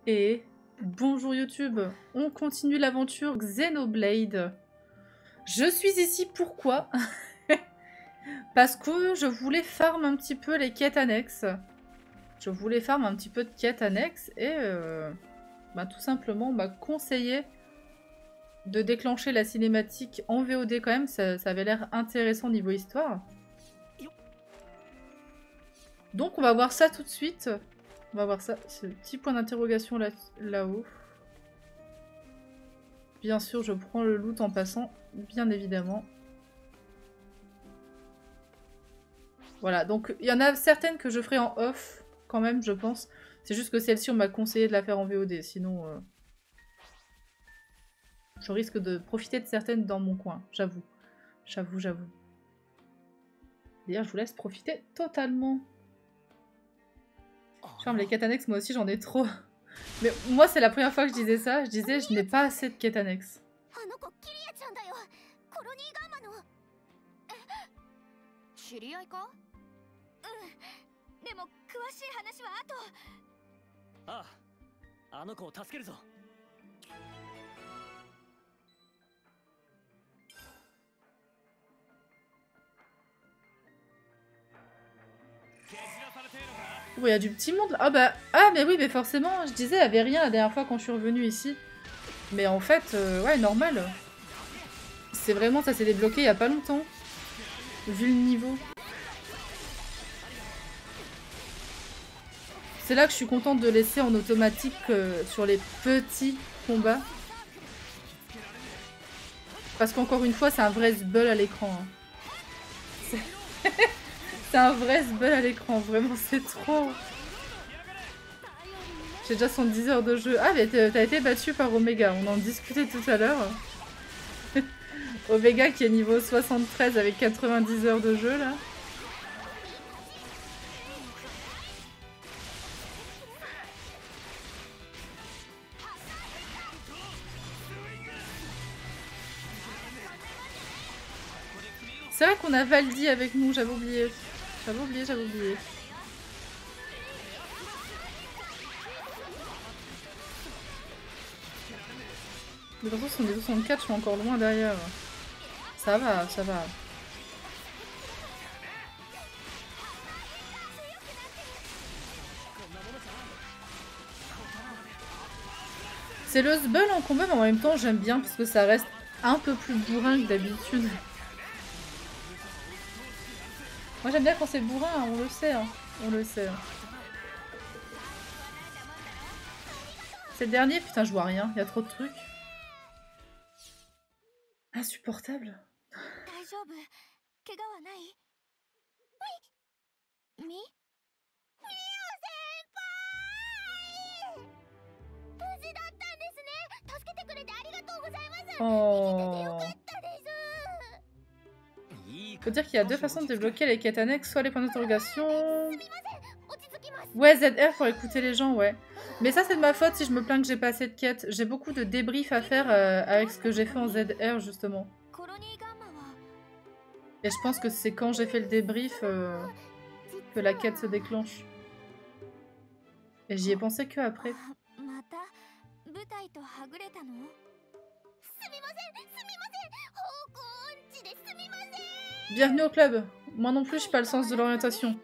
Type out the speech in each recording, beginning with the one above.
Et bonjour YouTube, on continue l'aventure Xenoblade. Je suis ici pourquoi? Parce que je voulais farm un petit peu les quêtes annexes. Je voulais farm un petit peu de quêtes annexes et tout simplement on m'a conseillé de déclencher la cinématique en VOD quand même, ça avait l'air intéressant niveau histoire. Donc on va voir ça tout de suite. On va voir ça, ce petit point d'interrogation là-haut. Bien sûr, je prends le loot en passant, bien évidemment. Voilà, donc il y en a certaines que je ferai en off, quand même, je pense. C'est juste que celle-ci, on m'a conseillé de la faire en VOD, sinon... je risque de profiter de certaines dans mon coin, j'avoue. J'avoue. D'ailleurs, je vous laisse profiter totalement. Je ferme les quêtes annexes, moi aussi j'en ai trop. Mais moi, c'est la première fois que je disais ça. Je disais, je n'ai pas assez de quêtes annexes. Oh, il y a du petit monde. Ah bah, mais oui, mais forcément, je disais, il n'y avait rien la dernière fois quand je suis revenue ici. Mais en fait, ouais, normal. C'est vraiment, ça s'est débloqué il y a pas longtemps. Vu le niveau. C'est là que je suis contente de laisser en automatique sur les petits combats. Parce qu'encore une fois, c'est un vrai zbeul à l'écran. Hein. C'est un vrai zbeul à l'écran, vraiment, c'est trop. J'ai déjà 110 heures de jeu. Ah, mais t'as été battu par Omega, on en discutait tout à l'heure. Omega qui est niveau 73 avec 90 heures de jeu, là. C'est vrai qu'on a Valdi avec nous, j'avais oublié. J'avais oublié. De toute façon, son niveau 64, je suis encore loin derrière. Ça va. C'est le zbeul en combat, mais en même temps, j'aime bien parce que ça reste un peu plus bourrin que d'habitude. Moi, j'aime bien quand c'est bourrin, hein, on le sait. Hein. On le sait. Hein. C'est le dernier, putain, je vois rien, il y a trop de trucs. Insupportable. Oh. Faut dire qu'il y a deux façons de débloquer les quêtes annexes, soit les points d'interrogation... Ouais, ZR pour écouter les gens, ouais. Mais ça, c'est de ma faute si je me plains que j'ai pas assez de quêtes. J'ai beaucoup de débriefs à faire avec ce que j'ai fait en ZR, justement. Et je pense que c'est quand j'ai fait le débrief que la quête se déclenche. Et j'y ai pensé que après. Bienvenue au club. Moi non plus, j'ai pas le sens de l'orientation.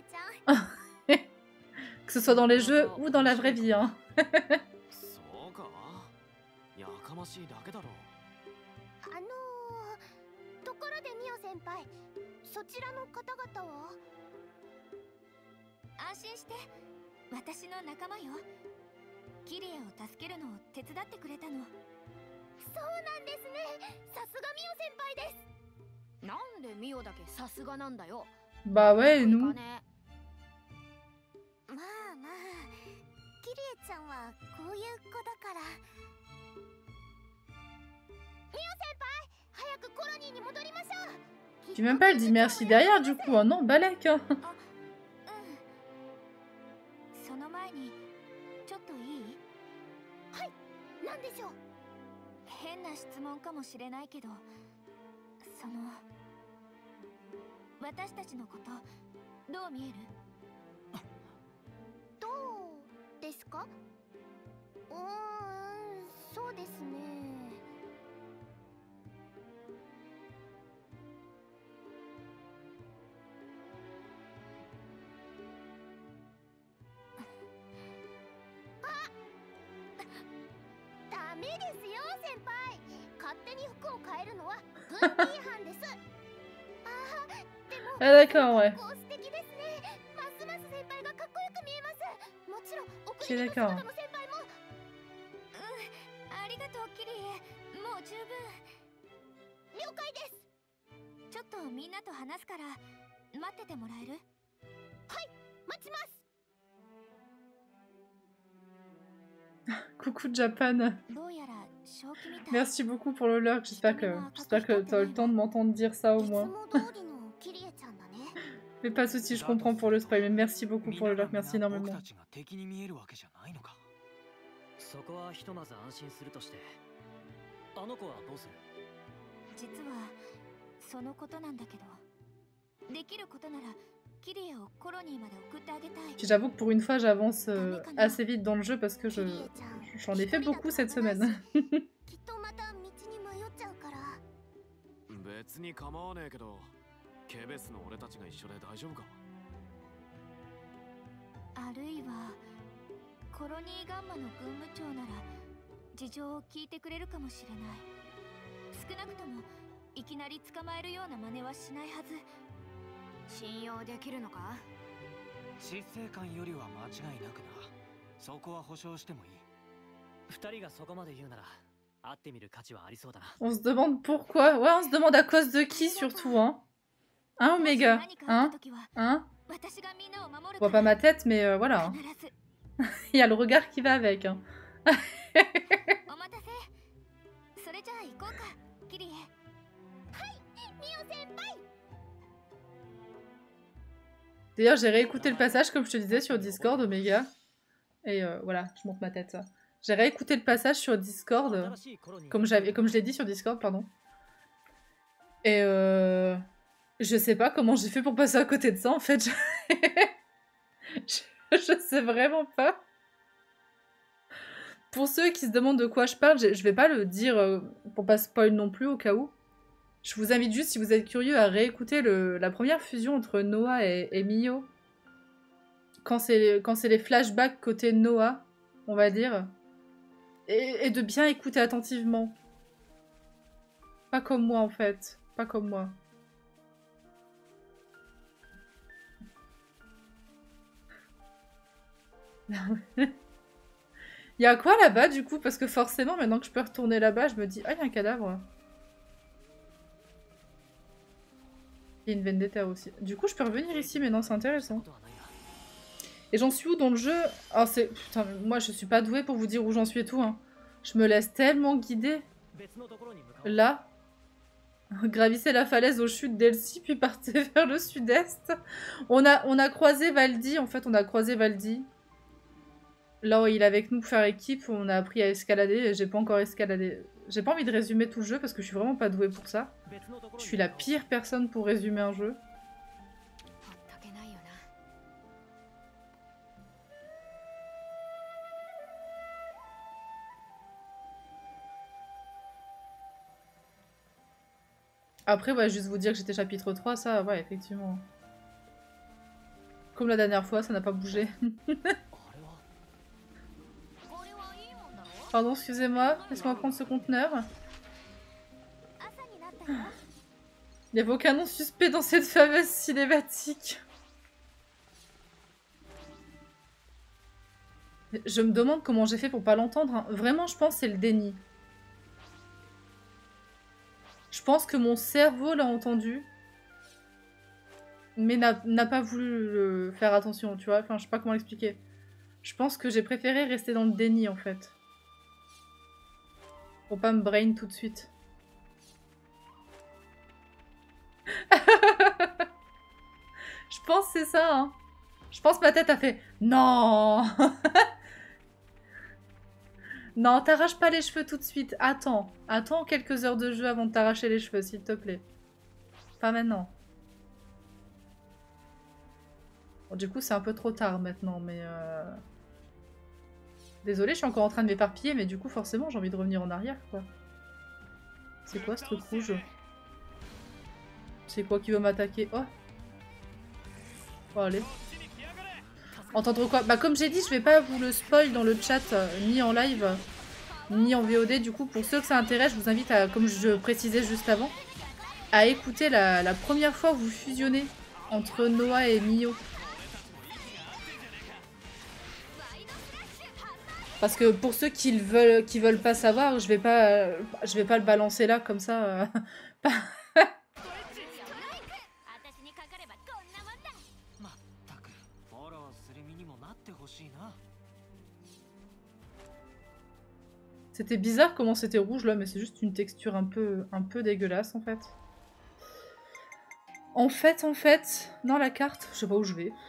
Que ce soit dans les jeux ou dans la vraie vie, hein. Bah ouais, et nous. Puis même pas, elle dit merci derrière du coup. Oh non, balèque. Hein. そうですね。ダメですよ先輩。勝手に服を変えるのは軍規違反です。ああ、でも Ah d'accord, ouais. 素敵ですね。ますます先輩がかっこよく見えます。もちろん送 Ok, り人姿 d'accord. の先輩も。ありがとうキリエ。もう十分。了解です。ちょっとみんなと話すから待っててもらえる？はい、待ちます。 Coucou Japan. どうやら正気みたい。 Merci beaucoup pour le lurk. J'espère que tu as eu le temps de m'entendre dire ça au いつ moins. も通りのキリエちゃんだね。 Mais pas de soucis, je comprends pour le spoil. Mais merci beaucoup pour le lurk. Merci énormément. そこはひとまず安心するとして、あの子はどうする？ 実はそのことなんだけど、できることならキリエをコロニーまで送ってあげたい。 Puis j'avoue que pour une fois, j'avance assez vite dans le jeu parce que j'en ai fait beaucoup cette semaine. きっとまた道に迷っちゃうから。 別に構わねえけど、ケベスの俺たちが一緒で大丈夫か？ あるいはコロニーガンマの軍務長なら事情を聞いてくれるかもしれない。少なくともいきなり捕まえるような真似はしないはず。信用できるのか？ 執政官よりは間違いなくな。そこは保証してもいい。 二人がそこまで言うなら会ってみる価値はありそうだな。 On se demande pourquoi. Ouais, on se demande à cause de qui surtout, hein. Hein, Omega? Hein? Hein? Je vois pas ma tête, mais voilà. Hein. Il y a le regard qui va avec. Hein. D'ailleurs, j'ai réécouté le passage, comme je te disais, sur Discord, Omega. Et voilà, je monte ma tête. J'ai réécouté le passage sur Discord, comme je l'ai dit sur Discord, pardon. Et je sais pas comment j'ai fait pour passer à côté de ça, en fait. Je sais vraiment pas. Pour ceux qui se demandent de quoi je parle, je vais pas le dire pour pas spoil non plus, au cas où. Je vous invite juste, si vous êtes curieux, à réécouter la première fusion entre Noah et Mio. Quand c'est les flashbacks côté Noah, on va dire. Et de bien écouter attentivement. Pas comme moi, en fait. Pas comme moi. Il y a quoi là-bas, du coup? Parce que forcément, maintenant que je peux retourner là-bas, je me dis... Ah, il y a un cadavre. Il y a une vendetta aussi. Du coup, je peux revenir ici, mais non, c'est intéressant. Et j'en suis où dans le jeu? Alors c'est... Putain, moi je suis pas douée pour vous dire où j'en suis et tout. Hein. Je me laisse tellement guider. Là. Gravissez la falaise aux chutes d'Elsie, puis partez vers le sud-est. On a croisé Valdi. En fait, on a croisé Valdi. Là où il est avec nous pour faire équipe, on a appris à escalader. Et j'ai pas encore escaladé. J'ai pas envie de résumer tout le jeu parce que je suis vraiment pas douée pour ça. Je suis la pire personne pour résumer un jeu. Après, ouais, juste vous dire que j'étais chapitre 3, ça, ouais, effectivement. Comme la dernière fois, ça n'a pas bougé. Pardon, excusez-moi, laisse-moi prendre ce conteneur. Il n'y avait aucun nom suspect dans cette fameuse cinématique. Je me demande comment j'ai fait pour pas l'entendre. Hein. Vraiment, je pense que c'est le déni. Je pense que mon cerveau l'a entendu, mais n'a pas voulu faire attention, tu vois. Enfin, je sais pas comment l'expliquer. Je pense que j'ai préféré rester dans le déni, en fait. Pour pas me brain tout de suite. Je pense que c'est ça, hein. Je pense que ma tête a fait « Non !» Non, t'arraches pas les cheveux tout de suite. Attends. Attends quelques heures de jeu avant de t'arracher les cheveux, s'il te plaît. Pas maintenant. Bon, du coup, c'est un peu trop tard maintenant, mais... Désolée, je suis encore en train de m'éparpiller, mais du coup, forcément, j'ai envie de revenir en arrière, quoi. C'est quoi ce truc rouge? C'est quoi qui veut m'attaquer? Oh! Oh, allez. Entendre quoi? Bah, comme j'ai dit, je vais pas vous le spoil dans le chat, ni en live, ni en VOD. Du coup, pour ceux que ça intéresse, je vous invite à, comme je précisais juste avant, à écouter la première fois où vous fusionnez entre Noah et Mio. Parce que pour ceux qui veulent pas savoir, je vais pas le balancer là comme ça. 私にかかればこんなもんだ。 まったくフォローする身にもなってほしいな。 C'était bizarre comment c'était rouge là, mais c'est juste une texture un peu dégueulasse en fait. En fait, dans la carte, je sais pas où je vais.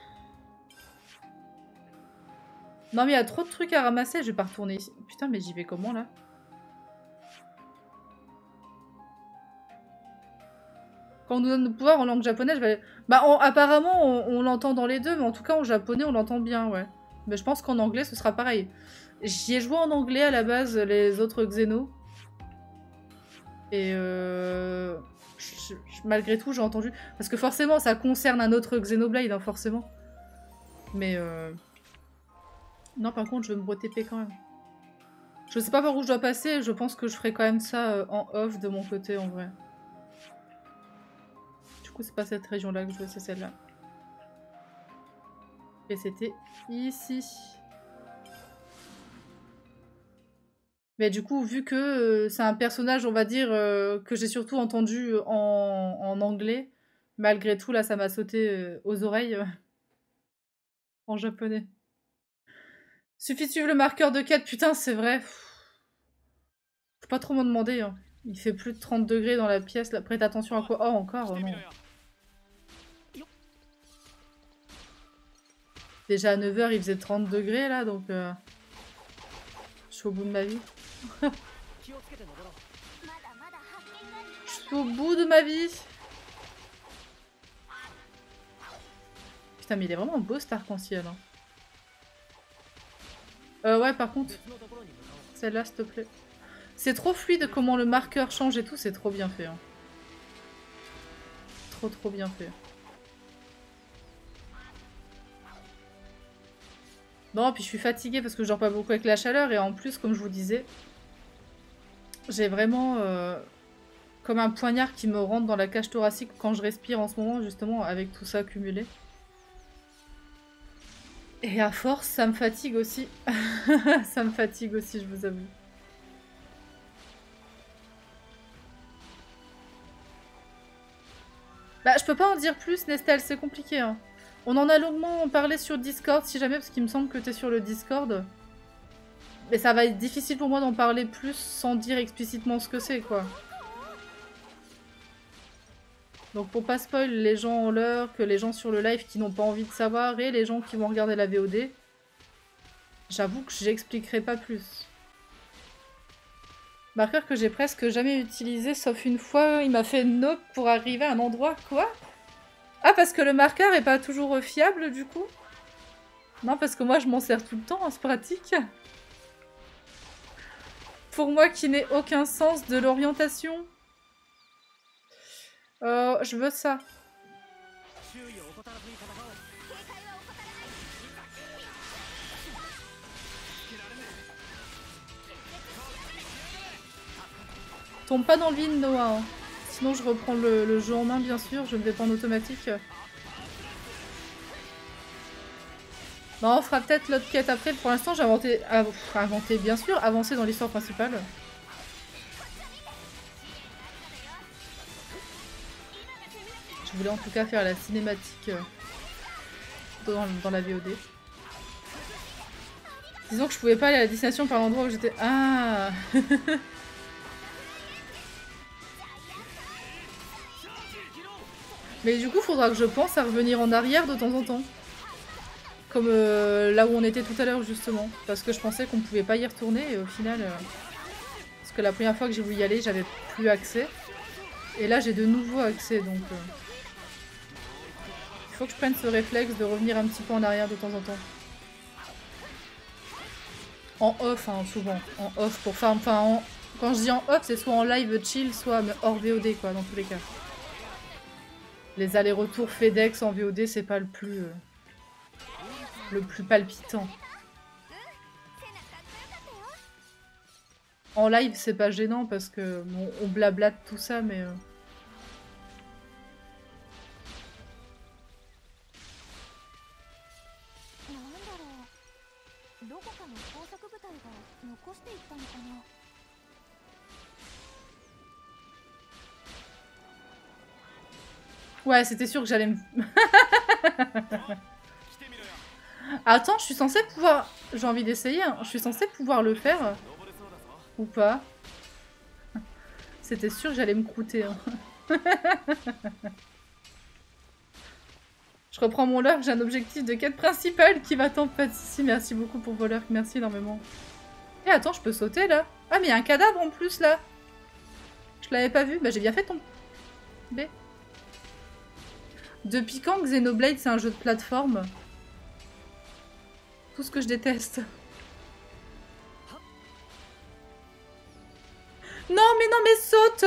Non mais il y a trop de trucs à ramasser, je vais pas retourner ici. Putain mais j'y vais comment là? Quand on nous donne le pouvoir en langue japonaise, je vais aller... Bah apparemment on l'entend dans les deux, mais en tout cas en japonais on l'entend bien, ouais. Mais je pense qu'en anglais ce sera pareil. J'y ai joué en anglais à la base, les autres Xeno. Et malgré tout j'ai entendu... Parce que forcément ça concerne un autre Xenoblade, hein, forcément. Mais non, par contre, je vais me re-TP quand même. Je sais pas par où je dois passer, je pense que je ferai quand même ça en off de mon côté, en vrai. Du coup, c'est pas cette région-là que je veux, c'est celle-là. Et c'était ici. Mais du coup, vu que c'est un personnage, on va dire, que j'ai surtout entendu en anglais, malgré tout, là, ça m'a sauté aux oreilles en japonais. Suffit de suivre le marqueur de quête, putain, c'est vrai. Faut pas trop m'en demander. Hein. Il fait plus de 30 degrés dans la pièce. Là. Prête attention à quoi? Oh, encore, oh, non. Déjà à 9 h, il faisait 30 degrés là, donc je suis au bout de ma vie. Je suis au bout de ma vie. Putain, mais il est vraiment beau cet arc-en-ciel. Hein. Ouais, par contre, celle-là, s'il te plaît. C'est trop fluide comment le marqueur change et tout, c'est trop bien fait. Hein. Trop bien fait. Non, puis je suis fatiguée parce que je dors pas beaucoup avec la chaleur et en plus, comme je vous disais, j'ai vraiment comme un poignard qui me rentre dans la cage thoracique quand je respire en ce moment, justement, avec tout ça accumulé. Et à force, ça me fatigue aussi. Ça me fatigue aussi, je vous avoue. Bah, je peux pas en dire plus, Nestel, c'est compliqué. Hein. On en a longuement parlé sur Discord, si jamais, parce qu'il me semble que t'es sur le Discord. Mais ça va être difficile pour moi d'en parler plus sans dire explicitement ce que c'est, quoi. Donc pour pas spoil les gens en l'heure, que les gens sur le live qui n'ont pas envie de savoir et les gens qui vont regarder la VOD, j'avoue que j'expliquerai pas plus. Marqueur que j'ai presque jamais utilisé, sauf une fois, il m'a fait nope pour arriver à un endroit. Quoi? Ah, parce que le marqueur est pas toujours fiable du coup? Non, parce que moi je m'en sers tout le temps, hein, c'est pratique. Pour moi qui n'ai aucun sens de l'orientation. Je veux ça. Tombe pas dans le vide, Noah. Hein. Sinon, je reprends le jeu en main, bien sûr. Je me vais pas en automatique. Bon, on fera peut-être l'autre quête après. Pour l'instant, j'ai inventé, bien sûr, avancé dans l'histoire principale. Je voulais en tout cas faire la cinématique dans la VOD. Disons que je pouvais pas aller à la destination par l'endroit où j'étais... Ah. Mais du coup, faudra que je pense à revenir en arrière de temps en temps. Comme là où on était tout à l'heure, justement. Parce que je pensais qu'on pouvait pas y retourner, et au final... Parce que la première fois que j'ai voulu y aller, j'avais plus accès. Et là, j'ai de nouveau accès, donc... Il faut que je prenne ce réflexe de revenir un petit peu en arrière de temps en temps. En off, hein, souvent. En off pour farm. Enfin, quand je dis en off, c'est soit en live chill, soit hors VOD, quoi, dans tous les cas. Les allers-retours FedEx en VOD, c'est pas le plus palpitant. En live, c'est pas gênant parce que bon, on blablate tout ça, mais... Ouais, c'était sûr que j'allais me... Attends, je suis censée pouvoir... J'ai envie d'essayer, hein. Je suis censée pouvoir le faire. Ou pas. C'était sûr que j'allais me croûter. Hein. Je reprends mon lurk, j'ai un objectif de quête principale qui m'attend. Pas d'ici. Merci beaucoup pour vos lurks, merci énormément. Et attends, je peux sauter là? Ah, mais il y a un cadavre en plus là. Je l'avais pas vu. Bah, j'ai bien fait tomber. Depuis quand Xenoblade c'est un jeu de plateforme? Tout ce que je déteste. Non mais saute!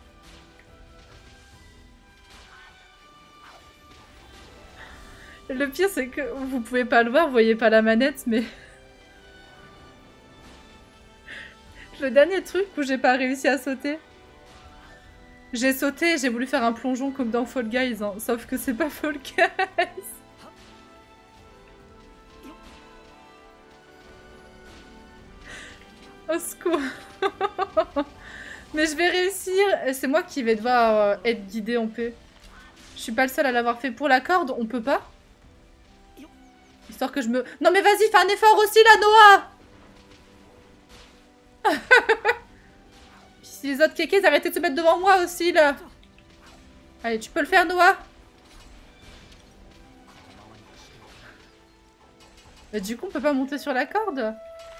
Le pire c'est que vous pouvez pas le voir, vous voyez pas la manette, mais... Le dernier truc où j'ai pas réussi à sauter. J'ai sauté, j'ai voulu faire un plongeon comme dans Fall Guys, hein, sauf que c'est pas Fall Guys. Au secours. Mais je vais réussir. C'est moi qui vais devoir être guidée en paix. Je suis pas le seul à l'avoir fait. Pour la corde, on peut pas? Histoire que je me... Non mais vas-y, fais un effort aussi là, Noah. Puis si les autres kékés arrêtez de se mettre devant moi aussi là. Allez, tu peux le faire, Noah. Mais du coup, on peut pas monter sur la corde.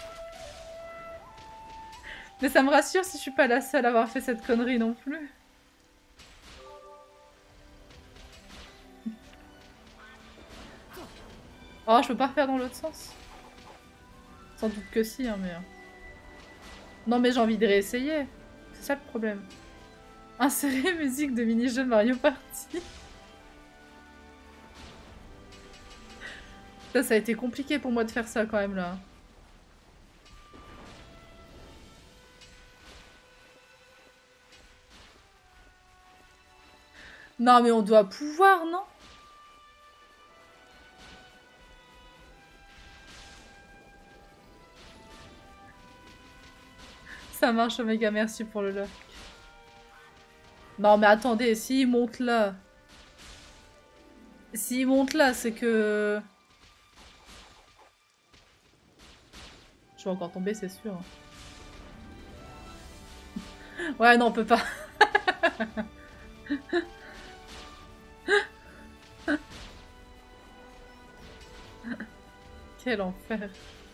Mais ça me rassure si je suis pas la seule à avoir fait cette connerie non plus. Oh, je peux pas refaire dans l'autre sens. Sans doute que si, hein, mais... Non, mais j'ai envie de réessayer. C'est ça le problème. Insérer musique de mini-jeu Mario Party. Ça a été compliqué pour moi de faire ça quand même, là. Non, mais on doit pouvoir, non? Ça marche, Omega, merci pour le lurk. Non, mais attendez, s'il monte là... S'il monte là, c'est que... Je vais encore tomber, c'est sûr. Ouais, non, on peut pas. Quel enfer.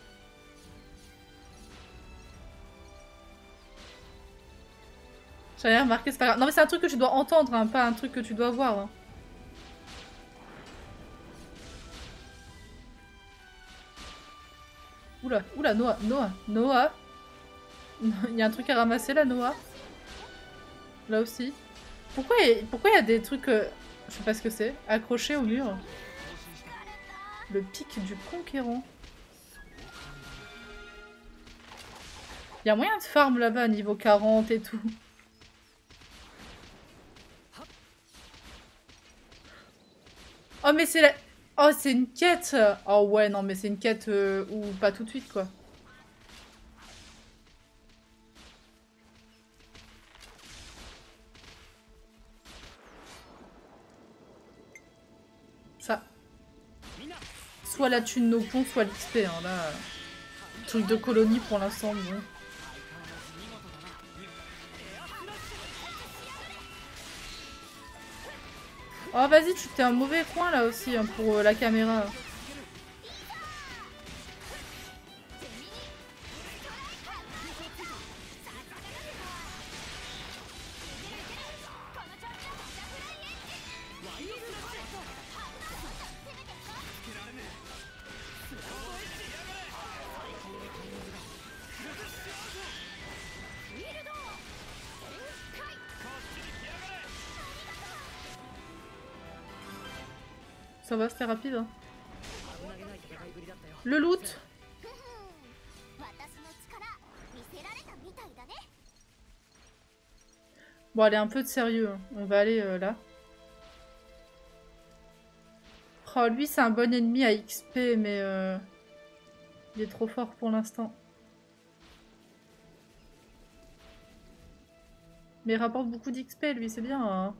J'ai rien remarqué, c'est pas grave. Non mais c'est un truc que tu dois entendre, hein, pas un truc que tu dois voir. Hein. Oula, oula, Noah. Il y a un truc à ramasser là, Noah. Là aussi. Pourquoi il y a des trucs, je sais pas ce que c'est, accrochés au mur? Le pic du conquérant. Il y a moyen de farm là-bas, niveau 40 et tout. Oh mais c'est la... Oh c'est une quête. Oh ouais non mais c'est une quête ou pas tout de suite quoi. Ça. Soit la thune nos ponts, soit l'XP hein, là. Truc de colonie pour l'instant bon. Oh vas-y, tu t'es un mauvais coin là aussi hein, pour la caméra. Ça va, c'était rapide. Hein. 危なげない戦いぶりだったよ。 Le loot. 私の力見せられたみたいだね。 Bon, allez, un peu de sérieux. Hein. On va aller là. Oh, lui, c'est un bon ennemi à XP, mais il est trop fort pour l'instant. Mais il rapporte beaucoup d'XP, lui, c'est bien. Hein.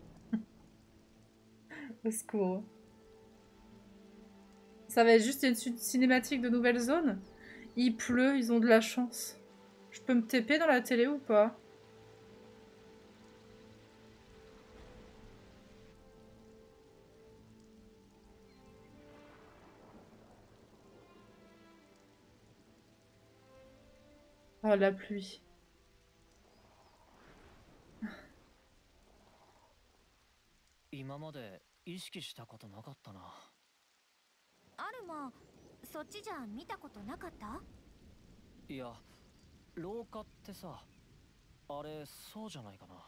Au secours. Ça va être juste une cinématique de nouvelle zone. Il pleut, ils ont de la chance. Je peux me TP dans la télé ou pas? Oh, la pluie. 今まで意識したことなかったな。 アルマ、そっちじゃ見たことなかった？ いや、廊下ってさ、あれそうじゃないかな。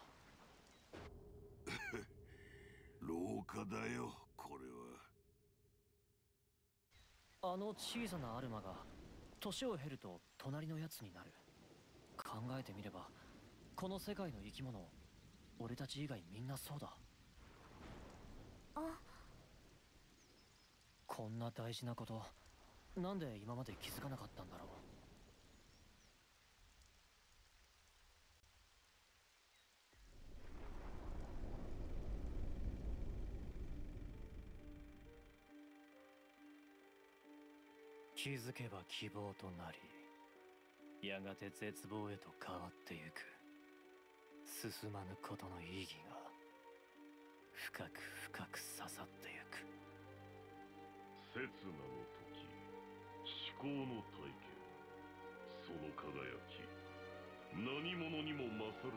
廊下だよ、これは。 あの小さなアルマが年を経ると隣のやつになる。考えてみれば、この世界の生き物、俺たち以外みんなそうだ。 あ、 こんな大事なこと、なんで今まで気づかなかったんだろう。気づけば希望となり、やがて絶望へと変わってゆく。進まぬことの意義が深く深く刺さってゆく。 刹那の時、思考の体験、その輝き、何者にも勝るという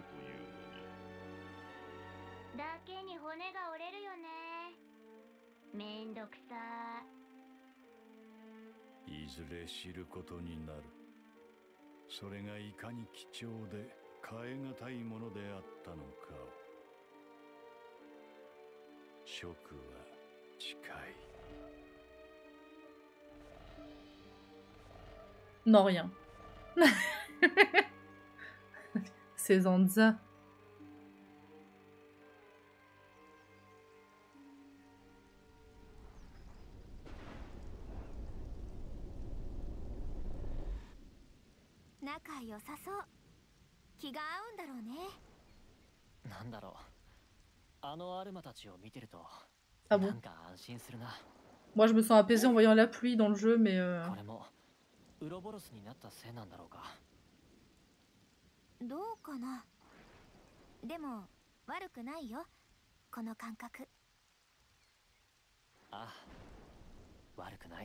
のに。 だけに骨が折れるよね。めんどくさいずれ知ることになる。それがいかに貴重で変え難いものであったのかを。職は近い。 Non, rien. C'est Zanza. い。仲良さそう。気が合うんだろうね。 なんだろう。あのアルマたちを見てると、 Ah な bon? んか安心するな。 Moi, je me sens apaisée en voyant la pluie dans le jeu, mais... これもウロボロスになったせいなんだろうか。 どうかな。でも悪くないよ、この感覚。 ああ、悪くない。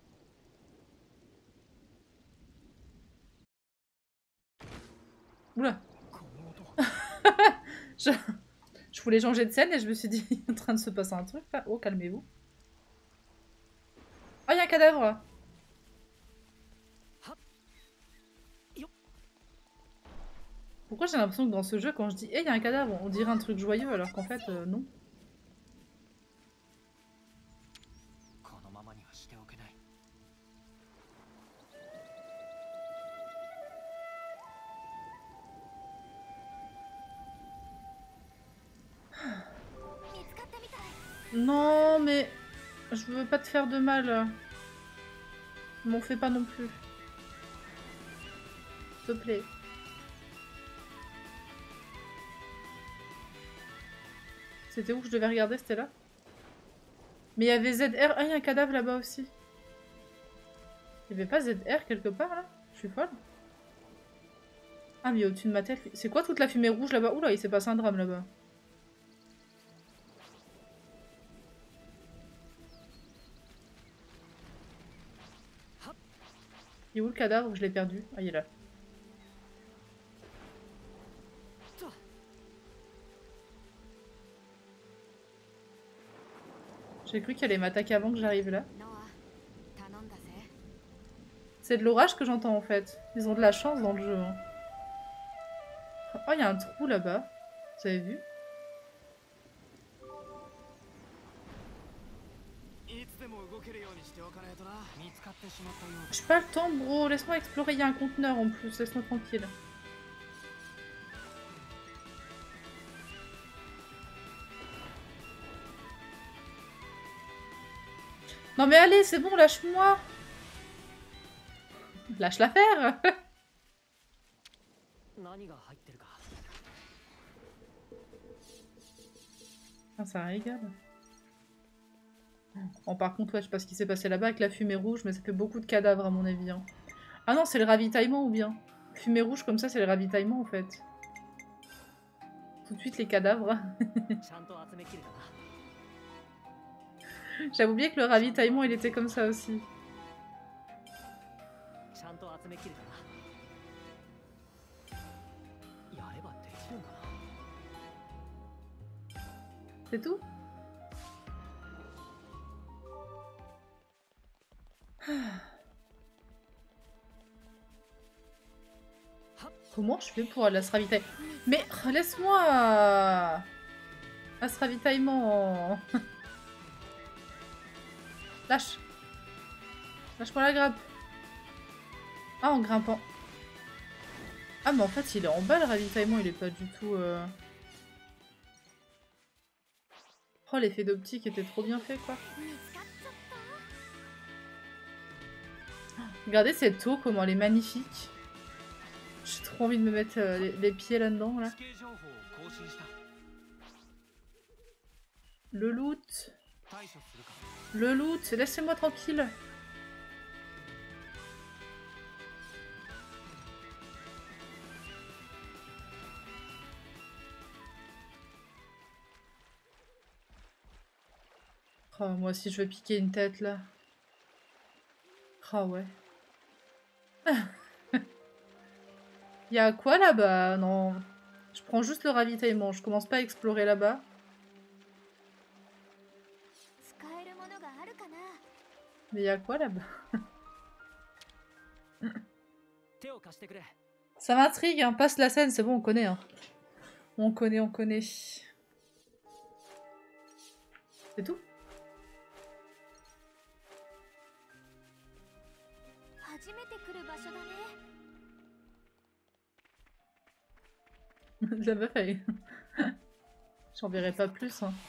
Oula. この音。 Je voulais changer de scène et je me suis dit, il est en train de se passer un truc là. Oh, calmez-vous. Oh, il y a un cadavre là. Pourquoi j'ai l'impression que dans ce jeu, quand je dis « Eh, il y a un cadavre », on dirait un truc joyeux alors qu'en fait, non. このままにはしておけない。 見つかったみたい。 Non, mais je veux pas te faire de mal. M'en fais pas non plus. S'il te plaît. C'était où que je devais regarder? C'était là? Mais il y avait ZR. Ah, il y a un cadavre là-bas aussi. Il y avait pas ZR quelque part là? Je suis folle. Ah, mais au-dessus de ma tête. C'est quoi toute la fumée rouge là-bas? Oula, il s'est passé un drame là-bas. Il est où le cadavre? Je l'ai perdu. Ah, il est là. J'ai cru qu'elle allait m'attaquer avant que j'arrive là. ノア、頼んだぜ。 C'est de l'orage que j'entends en fait. Ils ont de la chance dans le jeu. Hein. Oh, il y a un trou là-bas. Vous avez vu? 動けるようにしておかないとな。 見つかってしまったようだ。 J'ai pas le temps, bro. Laisse-moi explorer. Il y a un conteneur en plus. Laisse-moi tranquille. Non mais allez, c'est bon, lâche-moi. Lâche l'affaire. 何が入ってるか。 Ah, ça régale. Bon, par contre, ouais, je sais pas ce qui s'est passé là-bas avec la fumée rouge, mais ça fait beaucoup de cadavres à mon avis. Hein. Ah non, c'est le ravitaillement ou bien? Fumée rouge comme ça, c'est le ravitaillement en fait. Tout de suite les cadavres. ちゃんと集めきれたな。 J'avais oublié que le ravitaillement il était comme ça aussi. ちゃんと集めきれたな。やればできるんだな。 C'est tout? Comment je fais pour aller à ce ravitaillement? Mais laisse-moi à ce ravitaillement. Lâche. Lâche-moi la grappe. Ah, en grimpant. Ah, mais en fait, il est en bas le ravitaillement, il est pas du tout... Oh, l'effet d'optique était trop bien fait, quoi. Regardez cette eau, comment elle est magnifique. J'ai trop envie de me mettre les pieds là-dedans, là. Le loot. Le loot, laissez-moi tranquille. Oh, moi aussi je veux piquer une tête là. Ah ouais. Y'a quoi là-bas? Non. Je prends juste le ravitaillement. Je commence pas à explorer là-bas. Mais y'a quoi là-bas? Ça m'intrigue, hein. Passe la scène, c'est bon, on connaît. Hein. On connaît, on connaît. C'est tout? La meuf, elle... J'en verrai pas plus. Hein.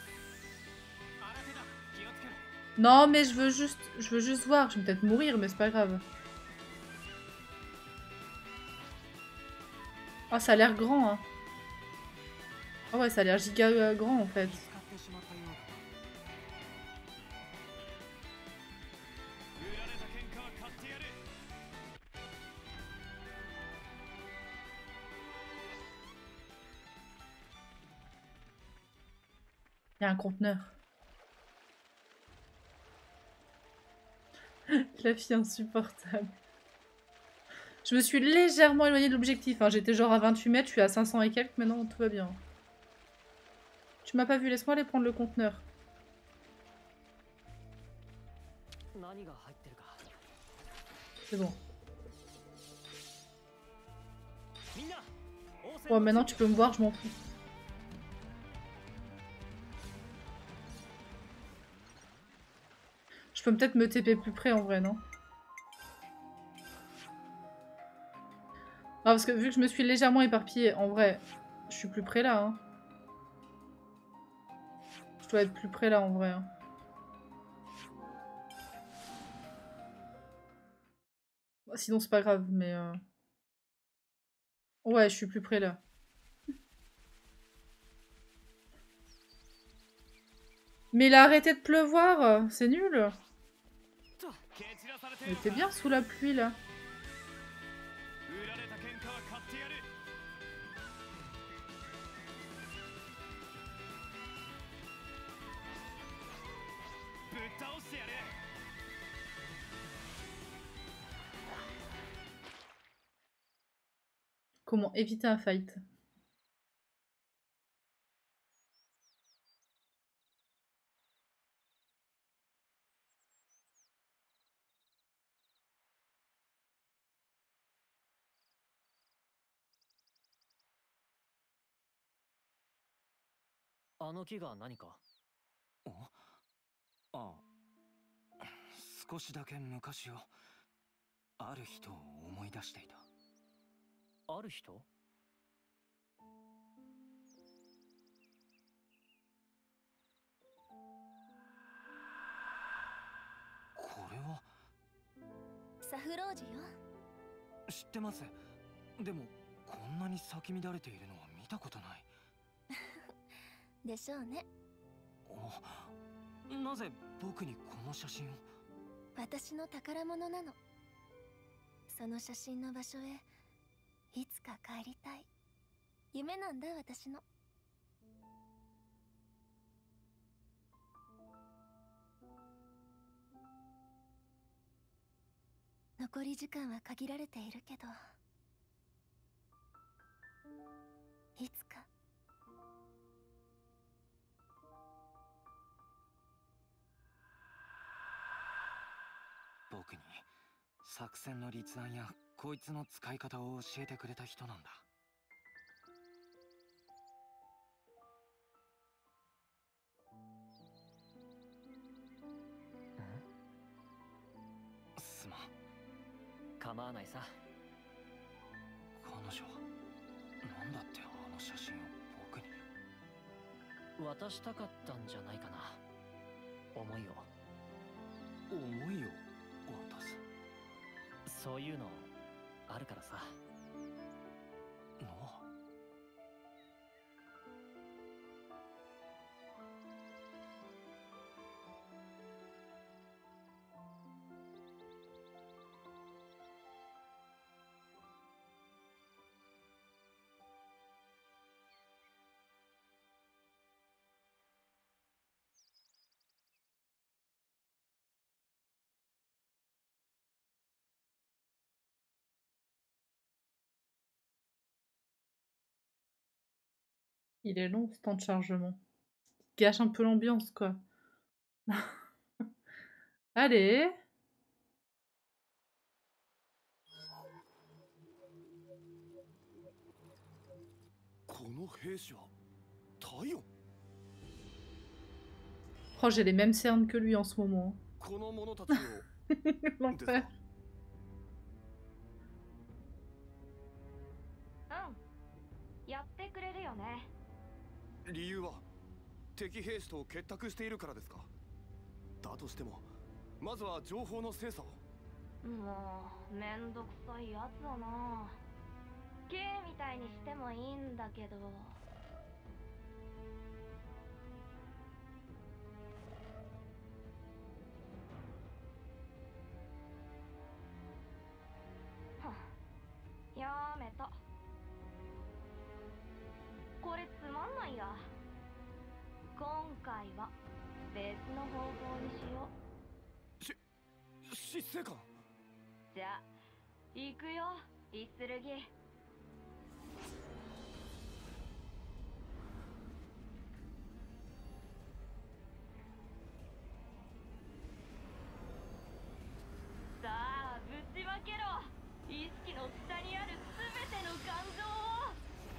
Non, mais je veux juste voir. Je vais peut-être mourir, mais c'est pas grave. Ah, ça a l'air grand. Hein. Ah ouais, ça a l'air giga grand en fait. Il y a un conteneur. La fille insupportable. Je me suis légèrement éloignée de l'objectif. Hein. J'étais genre à 28 mètres, je suis à 500 et quelques. Maintenant, tout va bien. Tu m'as pas vu, laisse-moi aller prendre le conteneur. C'est bon. Bon, maintenant tu peux me voir, je m'en fous. Je peux peut-être me TP plus près en vrai, non? Ah, parce que vu que je me suis légèrement éparpillée, en vrai, je suis plus près là. Hein. Je dois être plus près là en vrai. Hein. Sinon c'est pas grave, mais... Ouais, je suis plus près là. Mais il a arrêté de pleuvoir, c'est nul. Il était bien sous la pluie là. Comment éviter un fight? 少しだけ昔をある人を思い出していた。 ある人？ これはサフロージュよ。 知ってます。でもこんなに咲き乱れているのは見たことない。 でしょうね。 なぜ僕にこの写真を？ 私の宝物なの。その写真の場所へいつか帰りたい。夢なんだ、私の。残り時間は限られているけど、いつか。 僕に作戦の立案やこいつの使い方を教えてくれた人なんだ。すまん。 構わないさ。 彼女は何だってあの写真を僕に？ 渡したかったんじゃないかな、思いを。 思いを渡す？ そういうのあるからさ。 ノア。 Il est long ce temps de chargement. Il gâche un peu l'ambiance, quoi. Allez. この兵士は太陽。 Oh, j'ai les mêmes cernes que lui en ce moment. この者たちを L'enfer. やってくれるよね。 理由は敵兵士と結託しているからですか？だとしてもまずは情報の精査を。 もうめんどくさいやつだな。K みたいにしてもいいんだけど。やめた。これつまんないや。今回は別の方法にしよう。 執政官。 じゃあ行くよ、イスルギ。さあぶちまけろ、意識の下にある全ての感情を。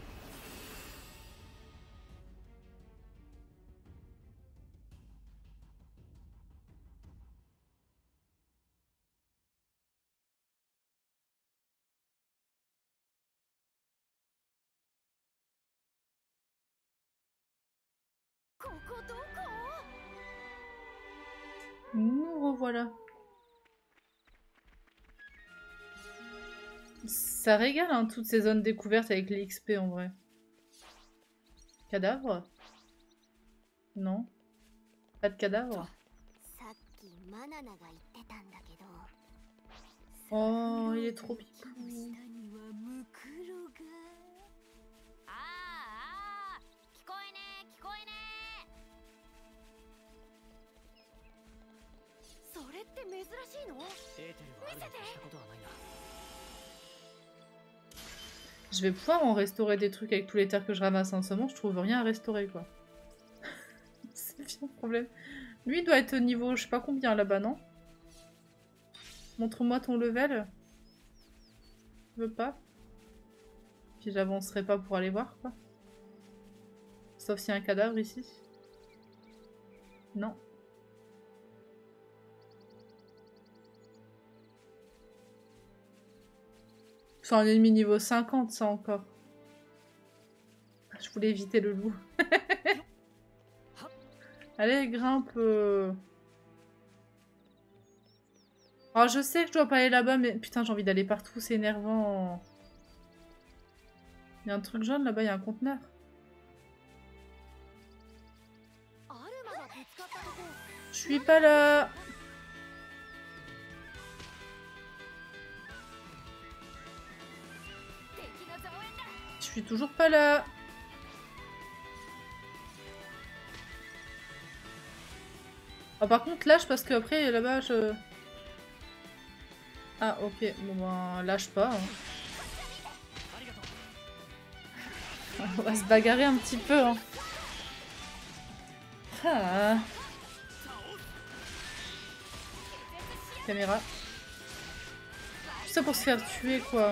ここどこ？ Nous revoilà. Ça régale, hein, toutes ces zones découvertes avec les XP en vrai. Cadavre? Non. Pas de cadavre? Oh, il est trop mignon. 聞こえねえ聞こえねえ。それって珍しいの？ エーテルはあるに越したことはないな。 Je vais pouvoir en restaurer des trucs avec tous les terres que je ramasse en ce moment. Je trouve rien à restaurer, quoi. C'est bien le problème. Lui, il doit être niveau je sais pas combien là-bas, non? Montre-moi ton level. Tu veux pas? Puis j'avancerai pas pour aller voir, quoi. Sauf s'il y a un cadavre ici. Non. C'est un ennemi niveau 50, ça encore. Je voulais éviter le loup. Allez, grimpe. Alors, je sais que je dois pas aller là-bas, mais putain, j'ai envie d'aller partout, c'est énervant. Il y a un truc jaune là-bas, il y a un conteneur. Je suis pas là. Je suis toujours pas là. Ah, par contre, lâche parce qu'après, là-bas, je... Ah, ok. Bon, ben, lâche pas. Hein. On va se bagarrer un petit peu. Hein. Ah. Caméra. Tout ça pour se faire tuer, quoi.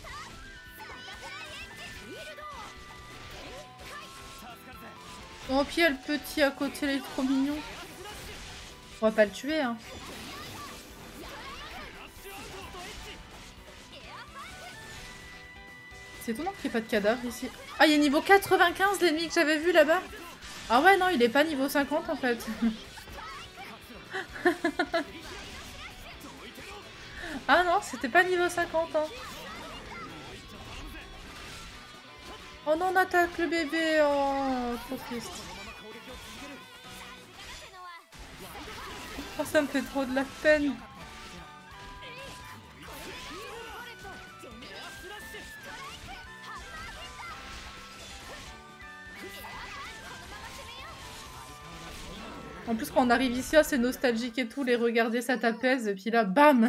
Oh, puis il y a le petit à côté, il est trop mignon. On va pas le tuer, hein. C'est étonnant qu'il n'y ait pas de cadavre ici. Ah, il est niveau 95 l'ennemi que j'avais vu là-bas. Ah ouais, non, il est pas niveau 50 en fait. Ah non, c'était pas niveau 50. Hein. Oh non, on attaque le bébé. Oh, trop triste. Oh, ça me fait trop de la peine. En plus, quand on arrive ici, c'est nostalgique et tout, les regarder, ça t'apaise, et puis là, bam.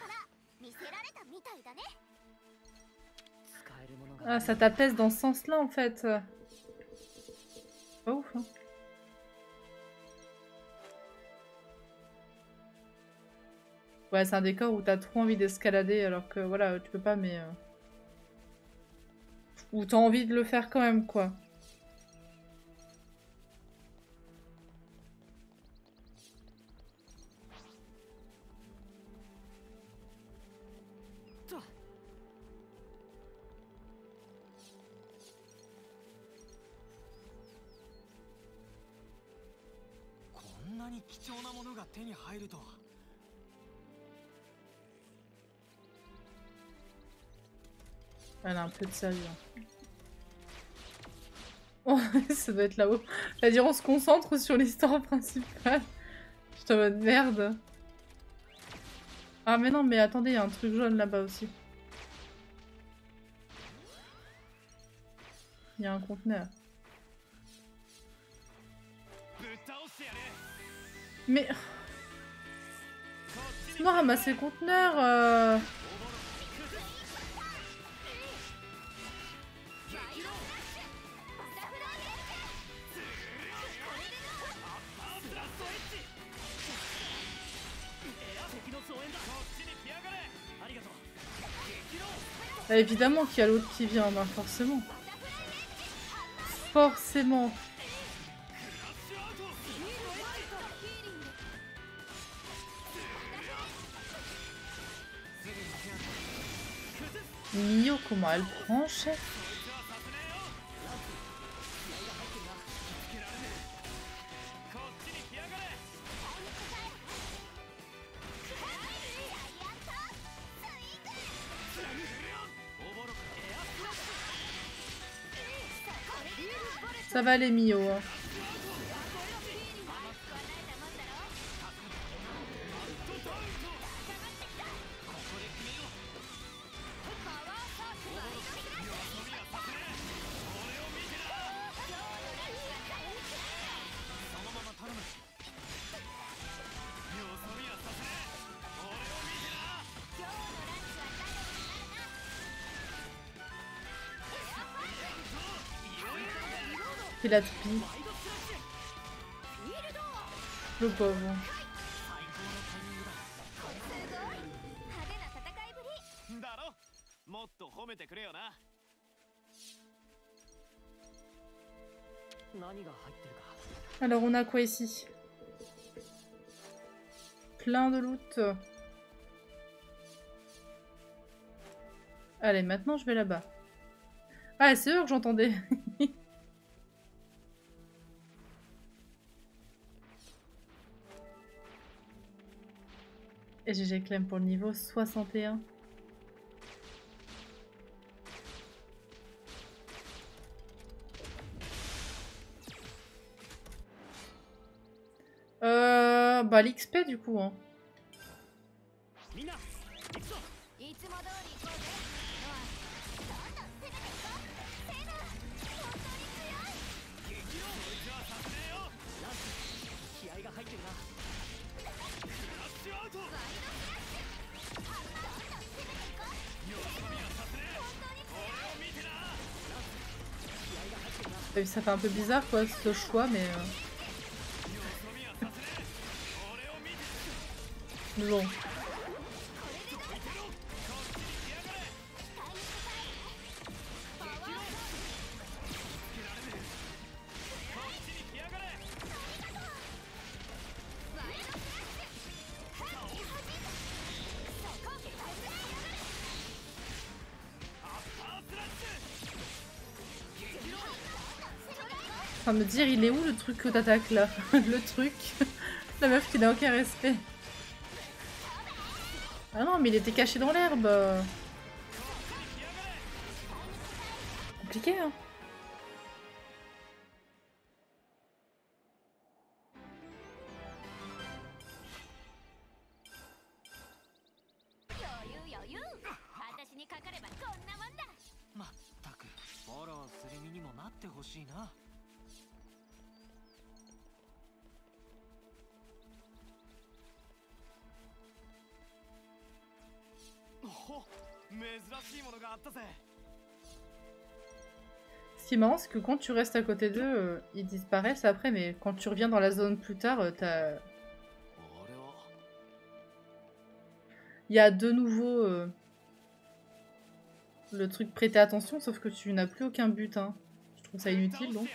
Ah, ça t'apaise dans ce sens-là, en fait. Pas ouf, hein. Ouais, c'est un décor où t'as trop envie d'escalader, alors que, voilà, tu peux pas, mais... Où t'as envie de le faire quand même, quoi. Elle a un peu de sérieux. Oh, ça doit être là-haut. J'allais dire, on se concentre sur l'histoire principale. Je suis en mode merde. Ah mais non, mais attendez, il y a un truc jaune là-bas aussi. Il y a un conteneur. Mais... Laisse-moi ramasser le conteneur. Bah, évidemment qu'il y a l'autre qui vient, bah, forcément. Forcément. Mio, comment elle prend, chef? Ça va aller, Mio. Hein. Il a toupie. Le pauvre. Alors on a quoi ici? Plein de loot. Allez, maintenant je vais là-bas. Ah, c'est eux que j'entendais. Et GG Clem pour le niveau 61. Bah l'XP du coup, hein. いつも通り行こうぜ。ノア、どんどん攻めていこう。セイナ、本当に強い。激論。そいつはさせねえよ。ランス、気合が入ってるな。クラッシュアウト。ワイドスラッシュ。どんどん攻めていこう。よそ見はさせねえ。本当に強い。俺を見てな。ランス、気合が入ってるな。 Ça fait un peu bizarre quoi ce choix, mais bon. En train de me dire, il est où le truc que t'attaques là? Le truc. La meuf qui n'a aucun respect. Ah non, mais il était caché dans l'herbe. Compliqué, hein. Ce qui est marrant, c'est que quand tu restes à côté d'eux, ils disparaissent après, mais quand tu reviens dans la zone plus tard, t'as... Il y a de nouveau le truc prêter attention, sauf que tu n'as plus aucun but, hein. Je trouve ça inutile, donc.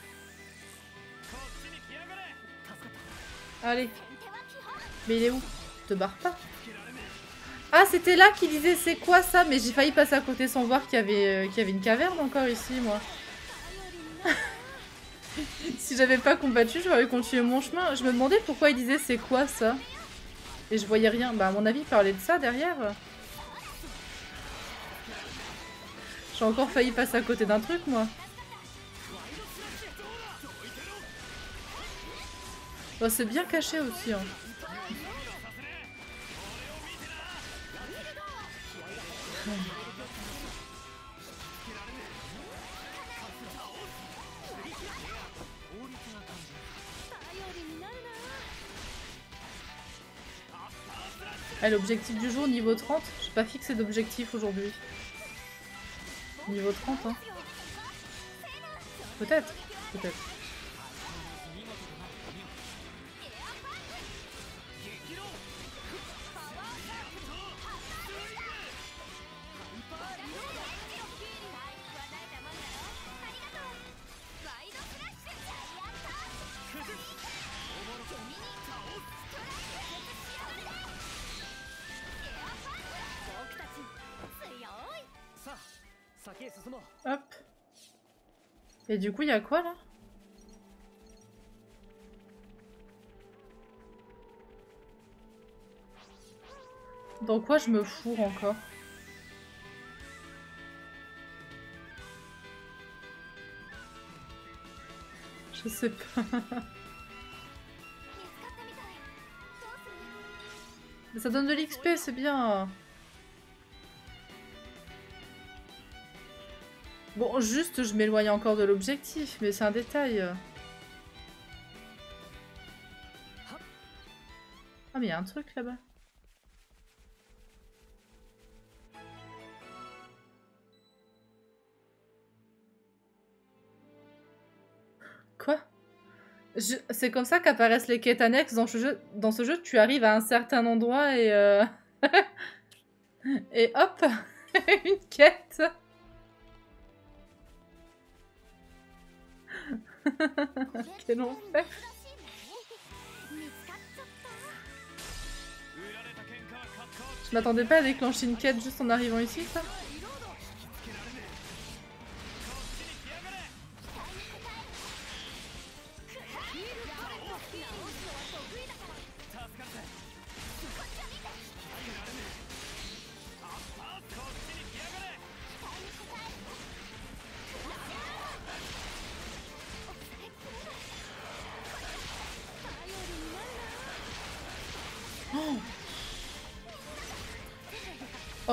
Allez. Mais il est où? Te barre pas. Ah, c'était là qu'il disait c'est quoi ça? Mais j'ai failli passer à côté sans voir qu'il y avait une caverne encore ici, moi. Si j'avais pas combattu, j'aurais continué mon chemin. Je me demandais pourquoi il disait c'est quoi ça? Et je voyais rien. Bah à mon avis, il parlait de ça derrière. J'ai encore failli passer à côté d'un truc, moi. Bon, c'est bien caché aussi, hein. Ah, l'objectif du jour, niveau 30. J'ai pas fixé d'objectif aujourd'hui. Niveau 30, hein. Peut-être. Peut-être. Hop. Et du coup, il y a quoi là? Dans quoi je me fourre encore? Je sais pas. Mais ça donne de l'XP, c'est bien. Bon, juste, je m'éloigne encore de l'objectif, mais c'est un détail. Ah, mais il y a un truc là-bas. Quoi? C'est comme ça qu'apparaissent les quêtes annexes dans ce jeu. Dans ce jeu, tu arrives à un certain endroit et... et hop, une quête. Quel enfer. Je m'attendais pas à déclencher une quête juste en arrivant ici, ça.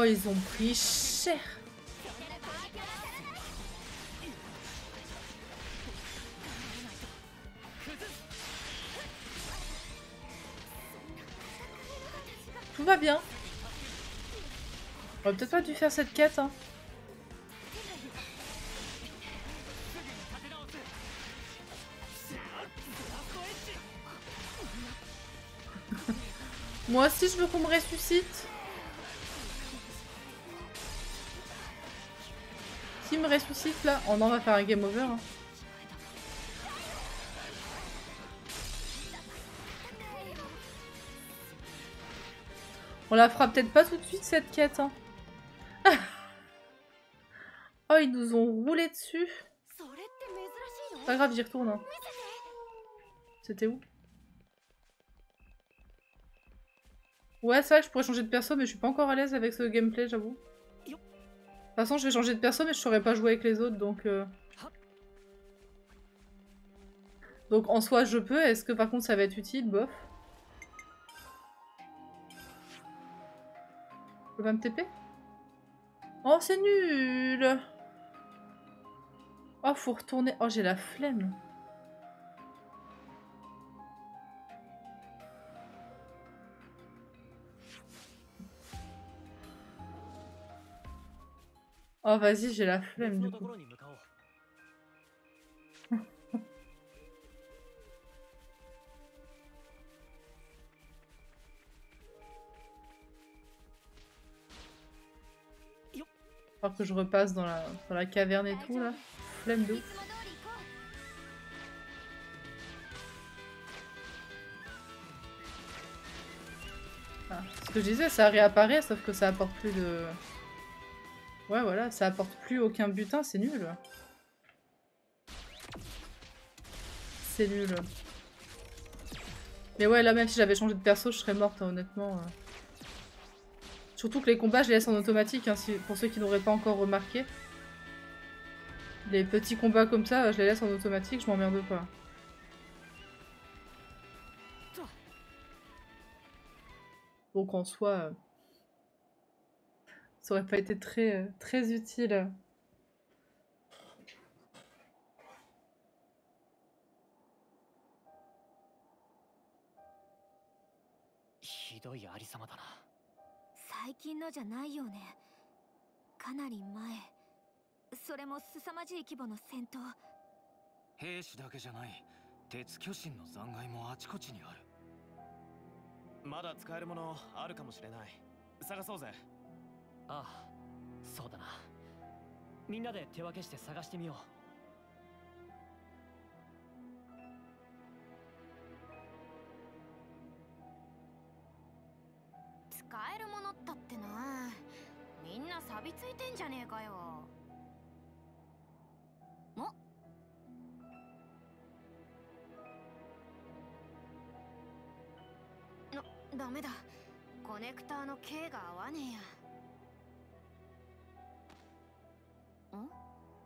Oh, ils ont pris cher. Tout va bien. On aurait peut-être pas dû faire cette quête, hein. Moi aussi, je veux qu'on me ressuscite. Qui me ressuscite là? Oh non, on va faire un game over. Hein. On la fera peut-être pas tout de suite cette quête. Hein. Oh, ils nous ont roulé dessus. Pas grave, j'y retourne. Hein. C'était où? Ouais, c'est vrai que je pourrais changer de perso, mais je suis pas encore à l'aise avec ce gameplay, j'avoue. De toute façon, je vais changer de perso, mais je saurais pas jouer avec les autres, donc... Donc en soi, je peux. Est-ce que par contre, ça va être utile? Bof. Je peux pas me TP? Oh, c'est nul! Oh, faut retourner... Oh, j'ai la flemme. Oh, vas-y, j'ai la flemme, du coup. Faut que je repasse dans la caverne et tout, là. Flemme de ouf. Ah, ce que je disais, ça réapparaît, sauf que ça apporte plus de... Ouais, voilà, ça apporte plus aucun butin, c'est nul. C'est nul. Mais ouais, là, même si j'avais changé de perso, je serais morte, hein, honnêtement. Surtout que les combats, je les laisse en automatique, hein, pour ceux qui n'auraient pas encore remarqué. Les petits combats comme ça, je les laisse en automatique, je m'emmerde pas. Donc en soi, ça aurait pas été très, très utile. ひどいありさまだな。 最近のじゃないよね。かなり前。それも凄まじい規模の戦闘。 兵士だけじゃない。鉄巨神の残骸もあちこちにある。 まだ使えるものあるかもしれない。探そうぜ。 ああ、そうだな。みんなで手分けして探してみよう。 使えるものったってな。みんな錆びついてんじゃねえかよ。ダメだ。コネクターの径が合わねえや。ん？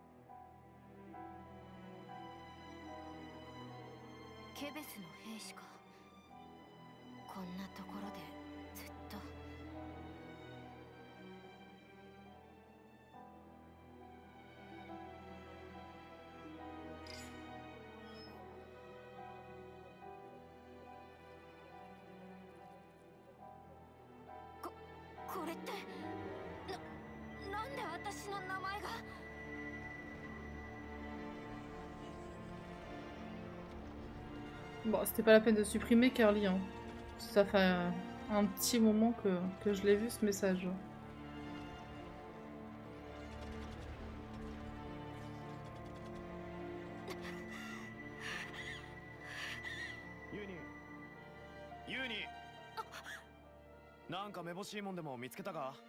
ケベスの兵士か。こんなところでずっと。これってなんで私の名前が。 Bon, c'était pas la peine de supprimer Carly, hein. Ça fait un petit moment que je l'ai vu ce message. ユニなんかめぼしいもんでも見つけたか？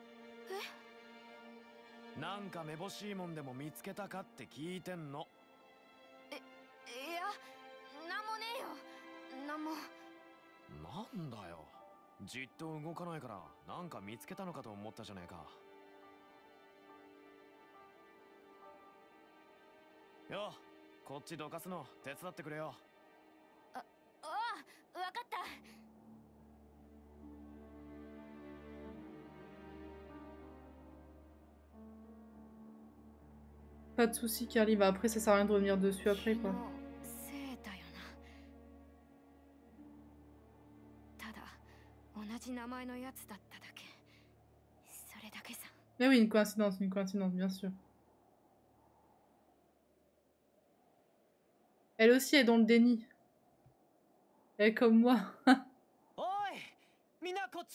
なんかめぼしいもんでも見つけたかって聞いてんの。 いや、なんもねえよ。なんも。 なんだよ。じっと動かないからなんか見つけたのかと思ったじゃねえか。よ、こっちどかすの手伝ってくれよ。 ああ、わかった。 Pas de soucis, Carly. Bah après, ça sert à rien de revenir dessus après, quoi. せいだよな。ただ同じ名前のやつだっただけ。それだけさ。 Mais oui, une coïncidence, bien sûr. Elle aussi est dans le déni. Elle est comme moi. おいみんなこっち。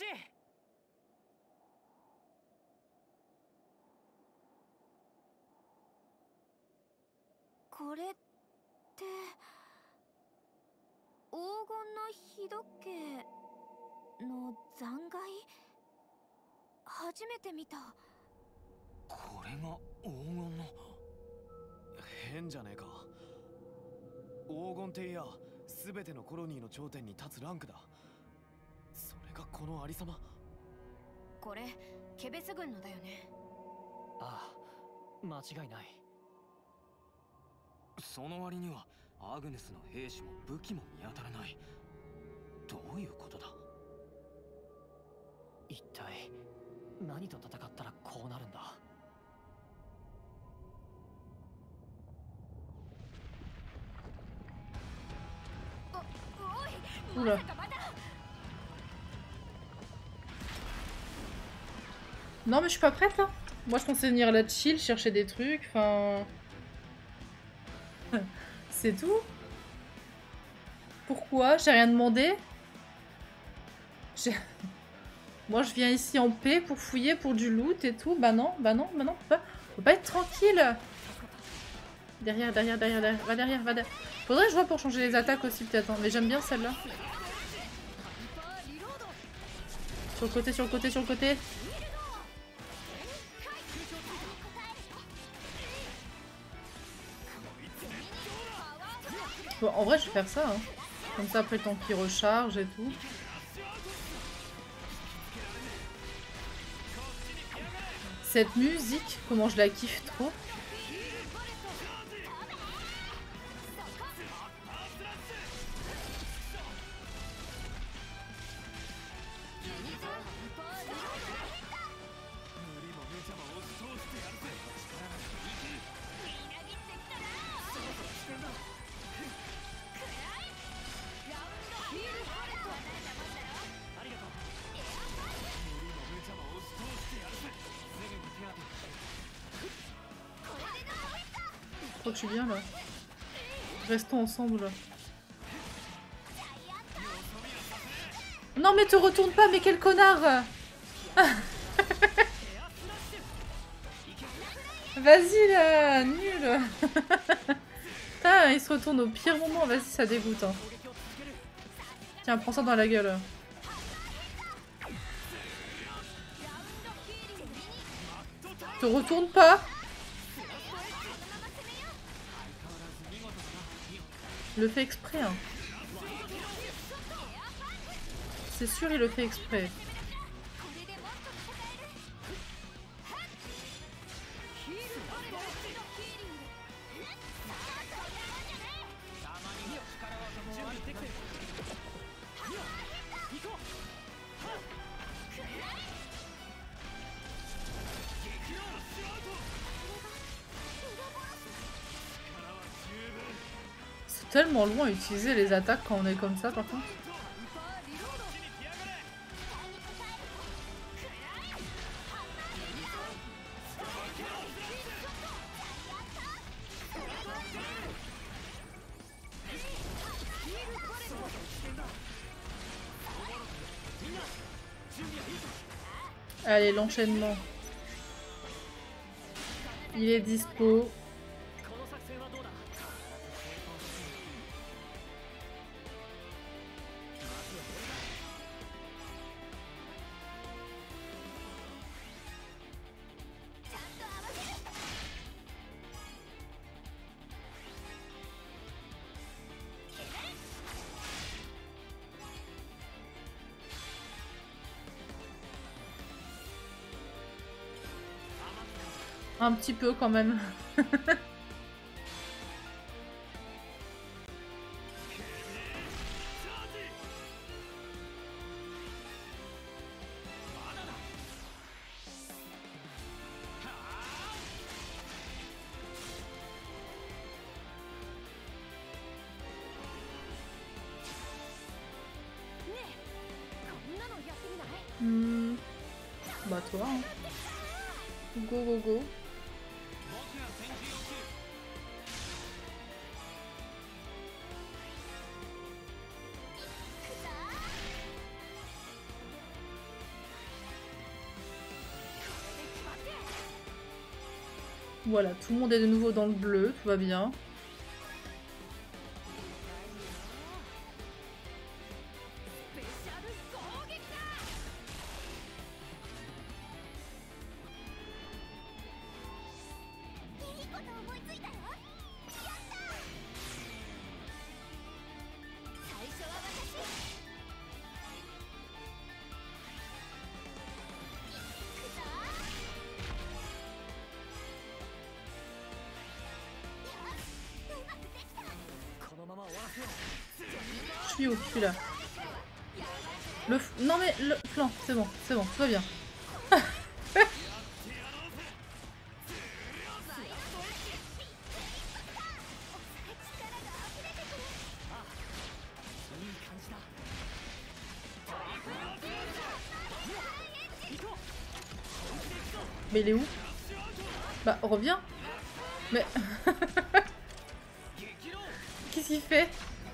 これって黄金の日時計の残骸？初めて見た。 これが黄金の。 変じゃねえか。黄金帝や全てのコロニーの頂点に立つランクだ。それがこのありさま。 これケベス軍のだよね。 ああ間違いない。 その割にはアグネスの兵士も武器も見当たらない。どういうことだ。 一体何と戦ったらこうなるんだ。 おい、 Oula. まさかまた。 Non, mais je suis pas prête, hein. Moi, je pensais venir là chill, chercher des trucs, enfin... C'est tout. Pourquoi? J'ai rien demandé. Moi, je viens ici en paix pour fouiller, pour du loot et tout. Bah non, on peut pas être tranquille. Derrière, va derrière. Faudrait que je vois pour changer les attaques aussi, peut-être. Hein. Mais j'aime bien celle-là. Sur le côté. Bon, en vrai, je vais faire ça. Hein. Comme ça, après le temps qu'il recharge et tout. Cette musique, comment je la kiffe trop. Je crois que je suis bien là. Restons ensemble là. Non mais te retourne pas, mais quel connard. Vas-y là, nul. Putain, il se retourne au pire moment, vas-y, ça dégoûte. Hein. Tiens, prends ça dans la gueule. Te retourne pas. Le fait exprès, hein. C'est sûr, il le fait exprès. C'est tellement loin à utiliser les attaques quand on est comme ça, par contre. Allez, l'enchaînement. Il est dispo. Un petit peu quand même. bah toi. Hein. Go, go, go. Voilà, tout le monde est de nouveau dans le bleu, tout va bien. Je suis où? Je suis là. Non mais le flanc, c'est bon, tout va bien. Mais il est où? Bah reviens. Mais qu'est-ce qu'il fait?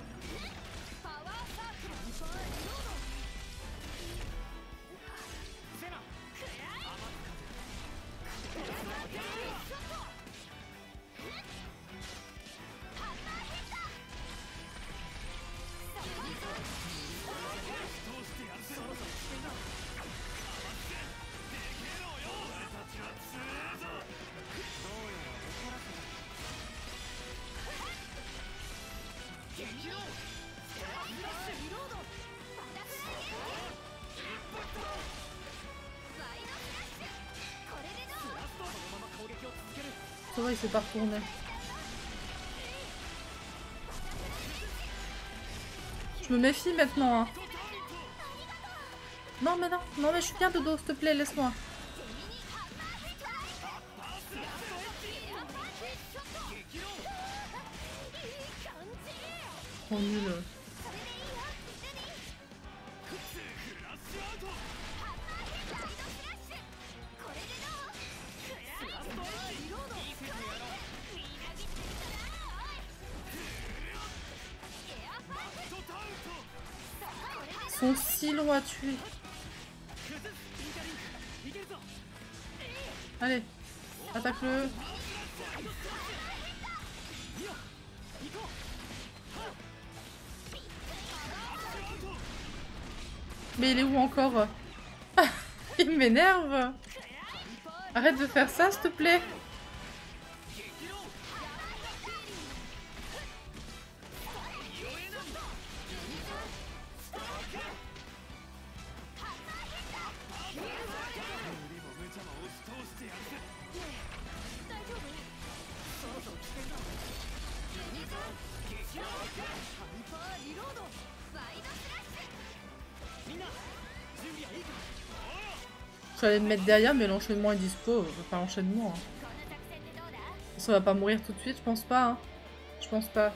Ça va, il s'est pas retourné. Je me méfie maintenant. Hein. Non mais non, non mais je suis bien de dos, s'il te plaît, laisse-moi. Oh nul. Ils sont si longs à tuer. Allez, attaque-le. Mais il est où encore? Il m'énerve. Arrête de faire ça, s'il te plaît. Je vais aller me mettre derrière, mais l'enchaînement est dispo. Enfin, l'enchaînement. Hein. Ça va pas mourir tout de suite, je pense pas. Hein. Je pense pas.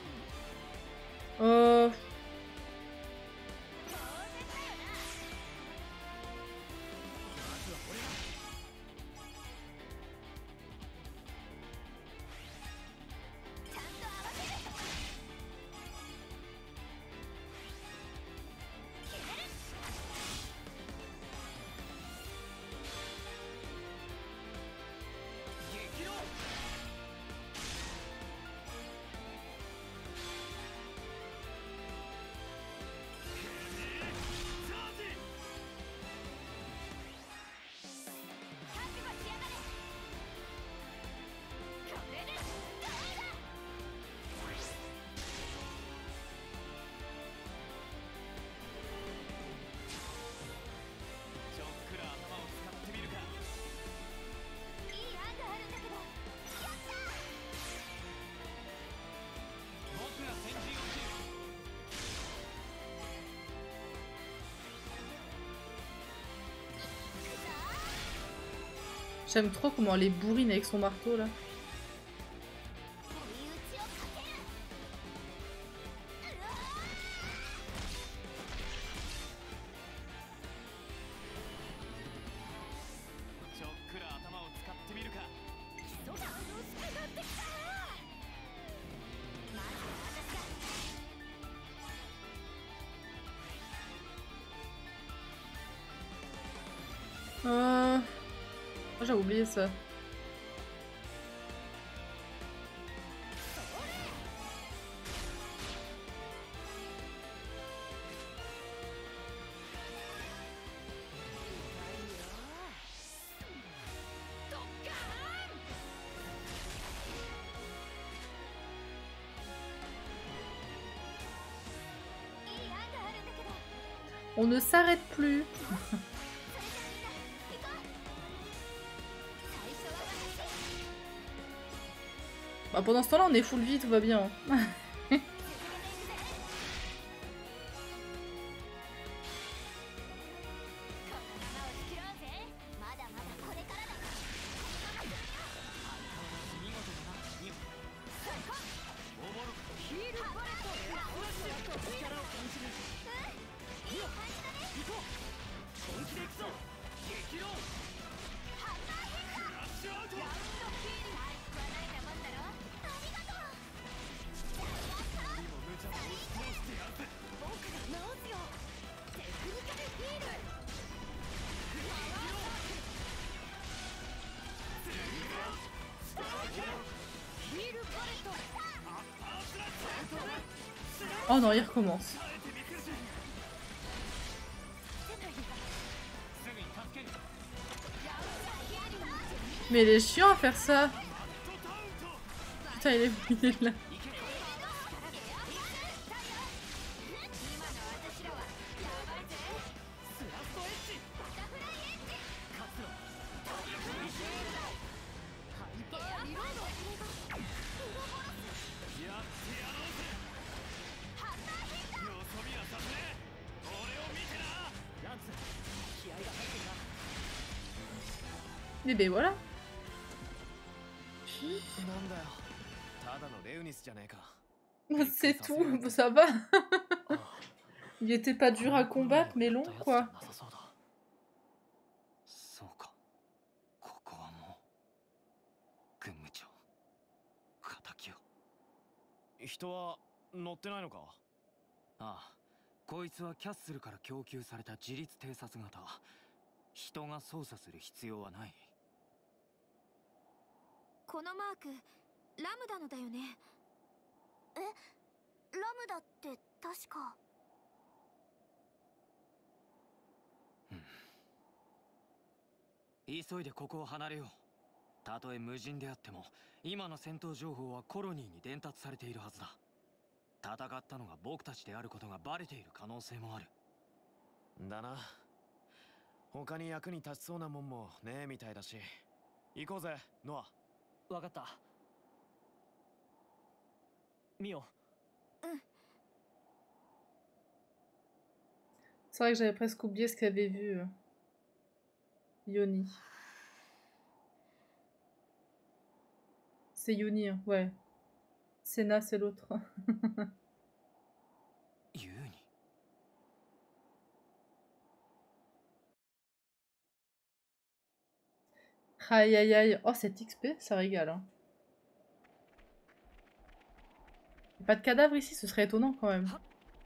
J'aime trop comment elle les bourrine avec son marteau là. J'avais oublié ça. On ne s'arrête plus. Bah, pendant ce temps-là, on est full vie, tout va bien. Oh non, il recommence. Mais il est chiant à faire ça. Putain, il est là. Et ben voilà. C'est tout, ça va. Il était pas dur à combattre, mais long quoi. 人は乗ってないのか？ ああ、こいつはキャッスルから供給された自立偵察型。人が操作する必要はない。 このマークラムダのだよね。え、ラムダって確か。 急いでここを離れよう。たとえ無人であっても今の戦闘情報はコロニーに伝達されているはずだ。戦ったのが僕たちであることがバレている可能性もある。 だな。他に役に立ちそうなもんもねえみたいだし。行こうぜ、ノア。 わかった。ミオ。 C'est vrai que j'avais presque oublié ce qu'avait vu Yoni. C'est Yoni, hein. Ouais. Senna, c'est l'autre. Aïe aïe aïe. Oh, cette XP, ça régale. Hein. Pas de cadavre ici, ce serait étonnant quand même.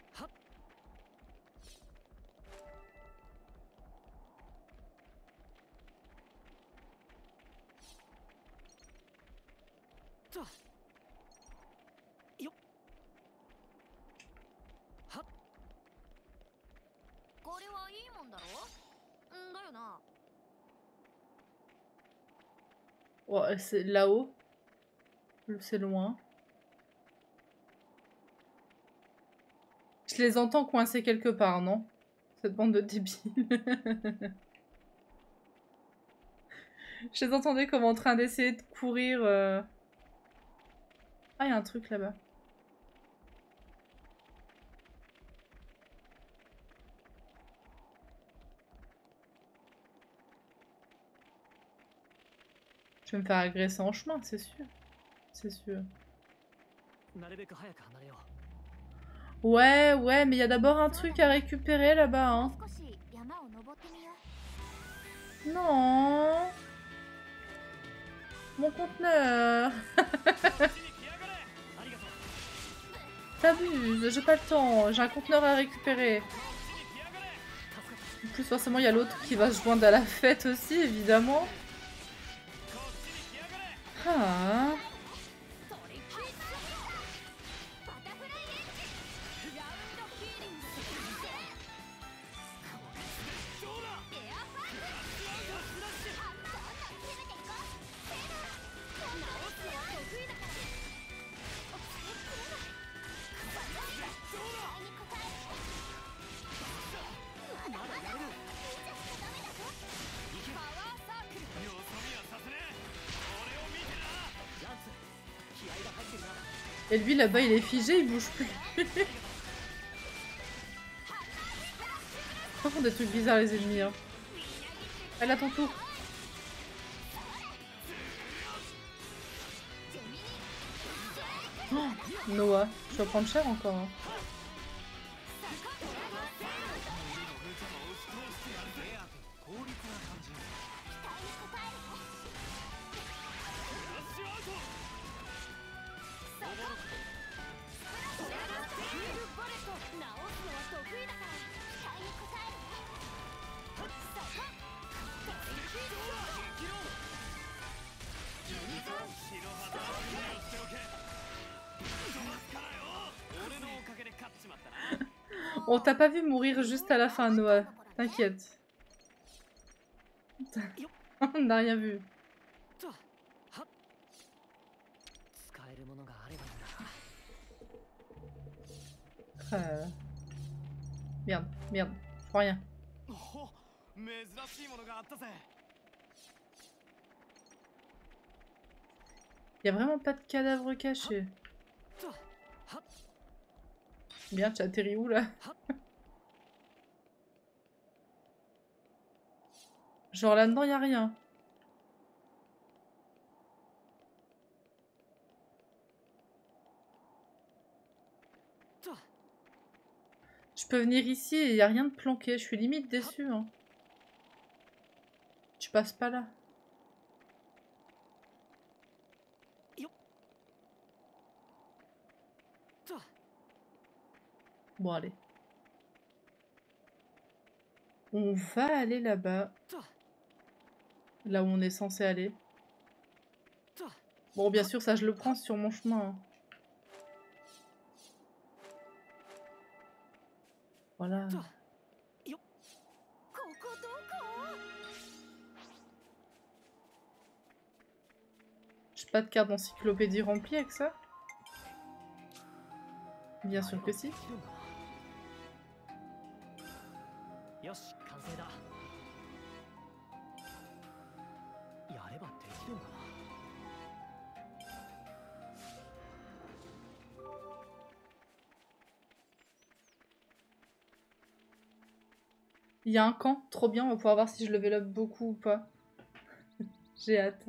Oh, c'est là-haut. C'est loin. Je les entends coincés quelque part, non? Cette bande de débiles. Je les entendais comme en train d'essayer de courir. Ah, il y a un truc là-bas. Je vais me faire agresser en chemin, c'est sûr. C'est sûr. Ouais, ouais, mais il y a d'abord un truc à récupérer là-bas, hein. Non. Mon conteneur. T'abuses, j'ai pas le temps. J'ai un conteneur à récupérer. En plus, forcément, il y a l'autre qui va se joindre à la fête aussi, évidemment. Ah. Et lui là-bas il est figé, il bouge plus. Ils font des trucs bizarres les ennemis. Hein. Elle a ton tour. Oh, Noah, tu vas prendre cher encore. Hein. On t'a pas vu mourir juste à la fin, Noah. T'inquiète. On n'a rien vu. Merde, merde, je vois rien. Y a vraiment pas de cadavre caché. Bien, tu atterris où là? Genre là-dedans, y a rien. Je peux venir ici et y a rien de planqué. Je suis limite déçue. Hein. Tu passes pas là. Bon, allez. On va aller là-bas. Là où on est censé aller. Bon, bien sûr, ça, je le prends sur mon chemin. Hein. Voilà. J'ai pas de carte d'encyclopédie remplie avec ça? Bien sûr que si. Il y a un camp, trop bien, on va pouvoir voir si je level up beaucoup ou pas. J'ai hâte.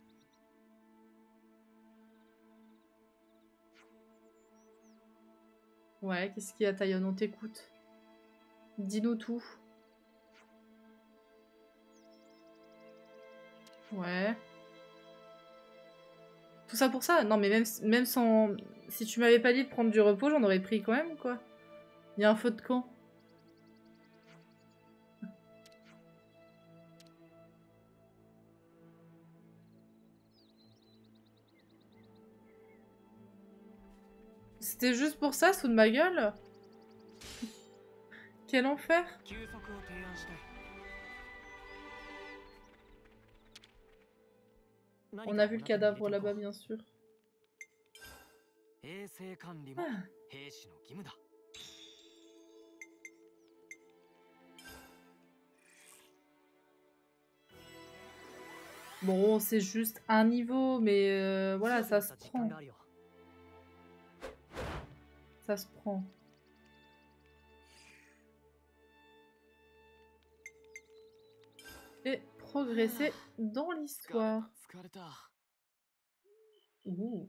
Ouais, qu'est-ce qu'il y a, Taïon? On t'écoute. Dis-nous tout. Ouais. Tout ça pour ça? Non, mais même sans... Si tu m'avais pas dit de prendre du repos, j'en aurais pris quand même, quoi. Il y a un feu de camp. C'était juste pour ça, sous de ma gueule? Quel enfer! On a vu le cadavre là-bas, bien sûr. Ah. Bon, c'est juste un niveau, mais voilà, ça se prend. Ça se prend. Et progresser dans l'histoire. Ouh.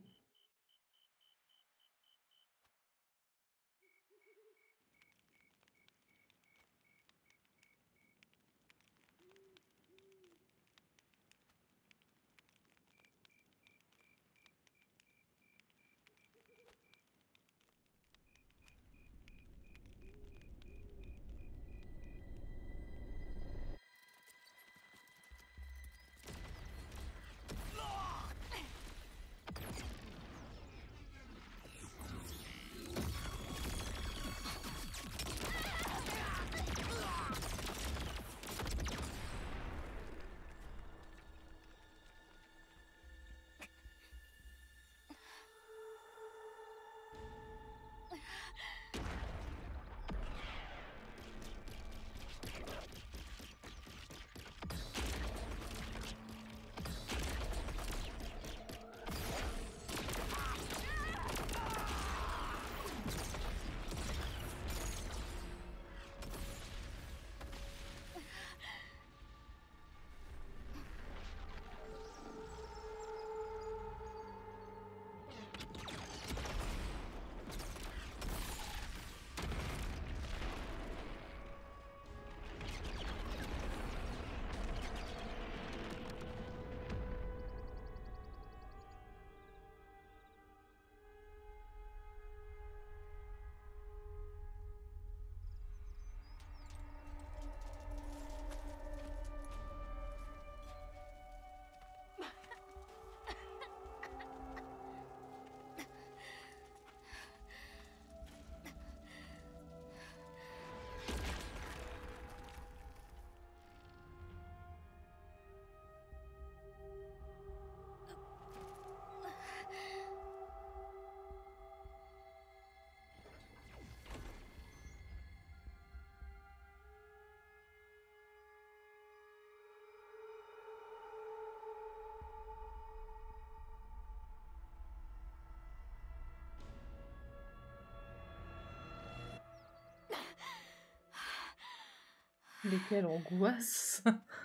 Mais quelle angoisse.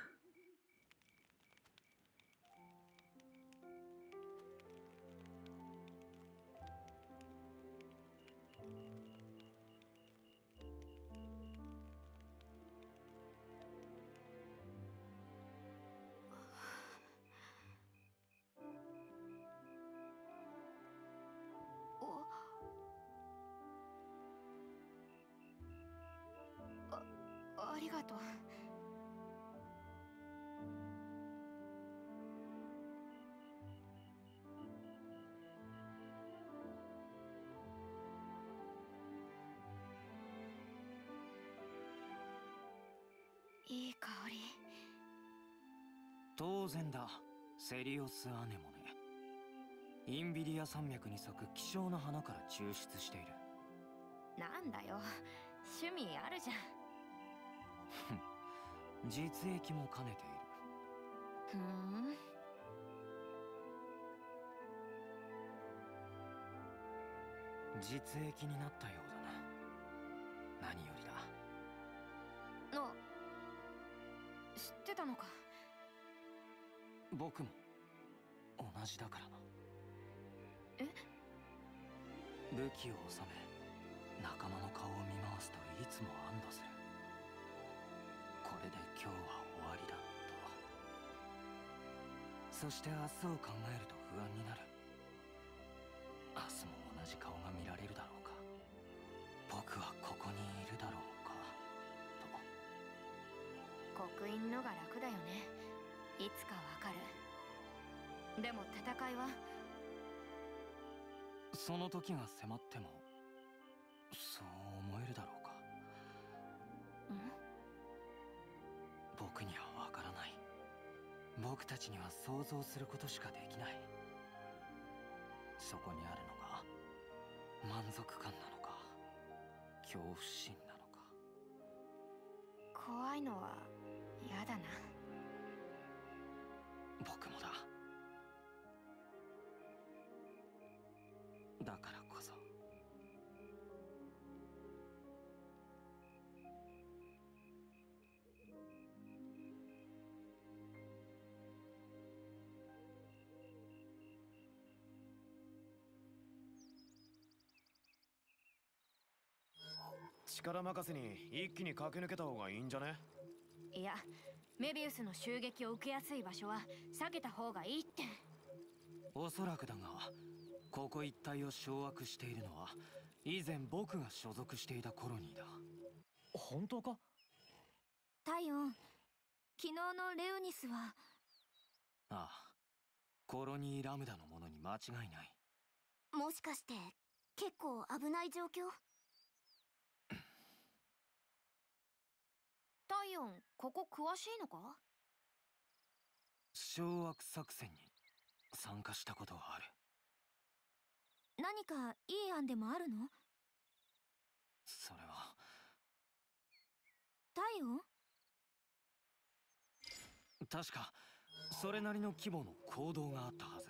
ありがとう。いい香り。 当然だ。セリオスアネモネ。インビリア山脈に咲く希少な花から抽出している。 なんだよ、趣味あるじゃん。 実益も兼ねている。 ふん。 実益になったようだな。何よりだ。 あ、知ってたのか。 僕も同じだからな。 え？ 武器を収め仲間の顔を見回すといつも安堵する。これで今日は終わりだと。そして明日を考えると不安になる。明日も同じ顔が見られるだろうか。僕はここにいるだろうかと。 刻印のが楽だよね。いつかわかる。でも戦いはその時が迫ってもそう思えるだろうか。僕にはわからない。僕たちには想像することしかできない。そこにあるのが満足感なのか恐怖心なのか。 怖いのは嫌だな。 僕もだ。だからこそ力任せに一気に駆け抜けた方がいいんじゃね？ いや、メビウスの襲撃を受けやすい場所は避けた方がいいって。 おそらくだが、ここ一帯を掌握しているのは以前僕が所属していたコロニーだ。 本当か？ タイオン、昨日のレオニスは。 ああ、コロニーラムダのものに間違いない。 もしかして結構危ない状況？タイオン、ここ詳しいのか？ 掌握作戦に参加したことはある。 何かいい案でもあるの？ それはタイオン？ 確かそれなりの規模の行動があったはず。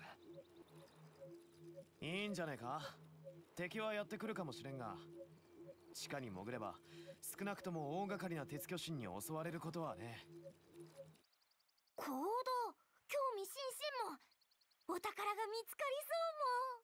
いいんじゃねえか。敵はやってくるかもしれんが、地下に潜れば少なくとも大掛かりな鉄巨神に襲われることはね。 行動、興味津々も。お宝が見つかりそうも。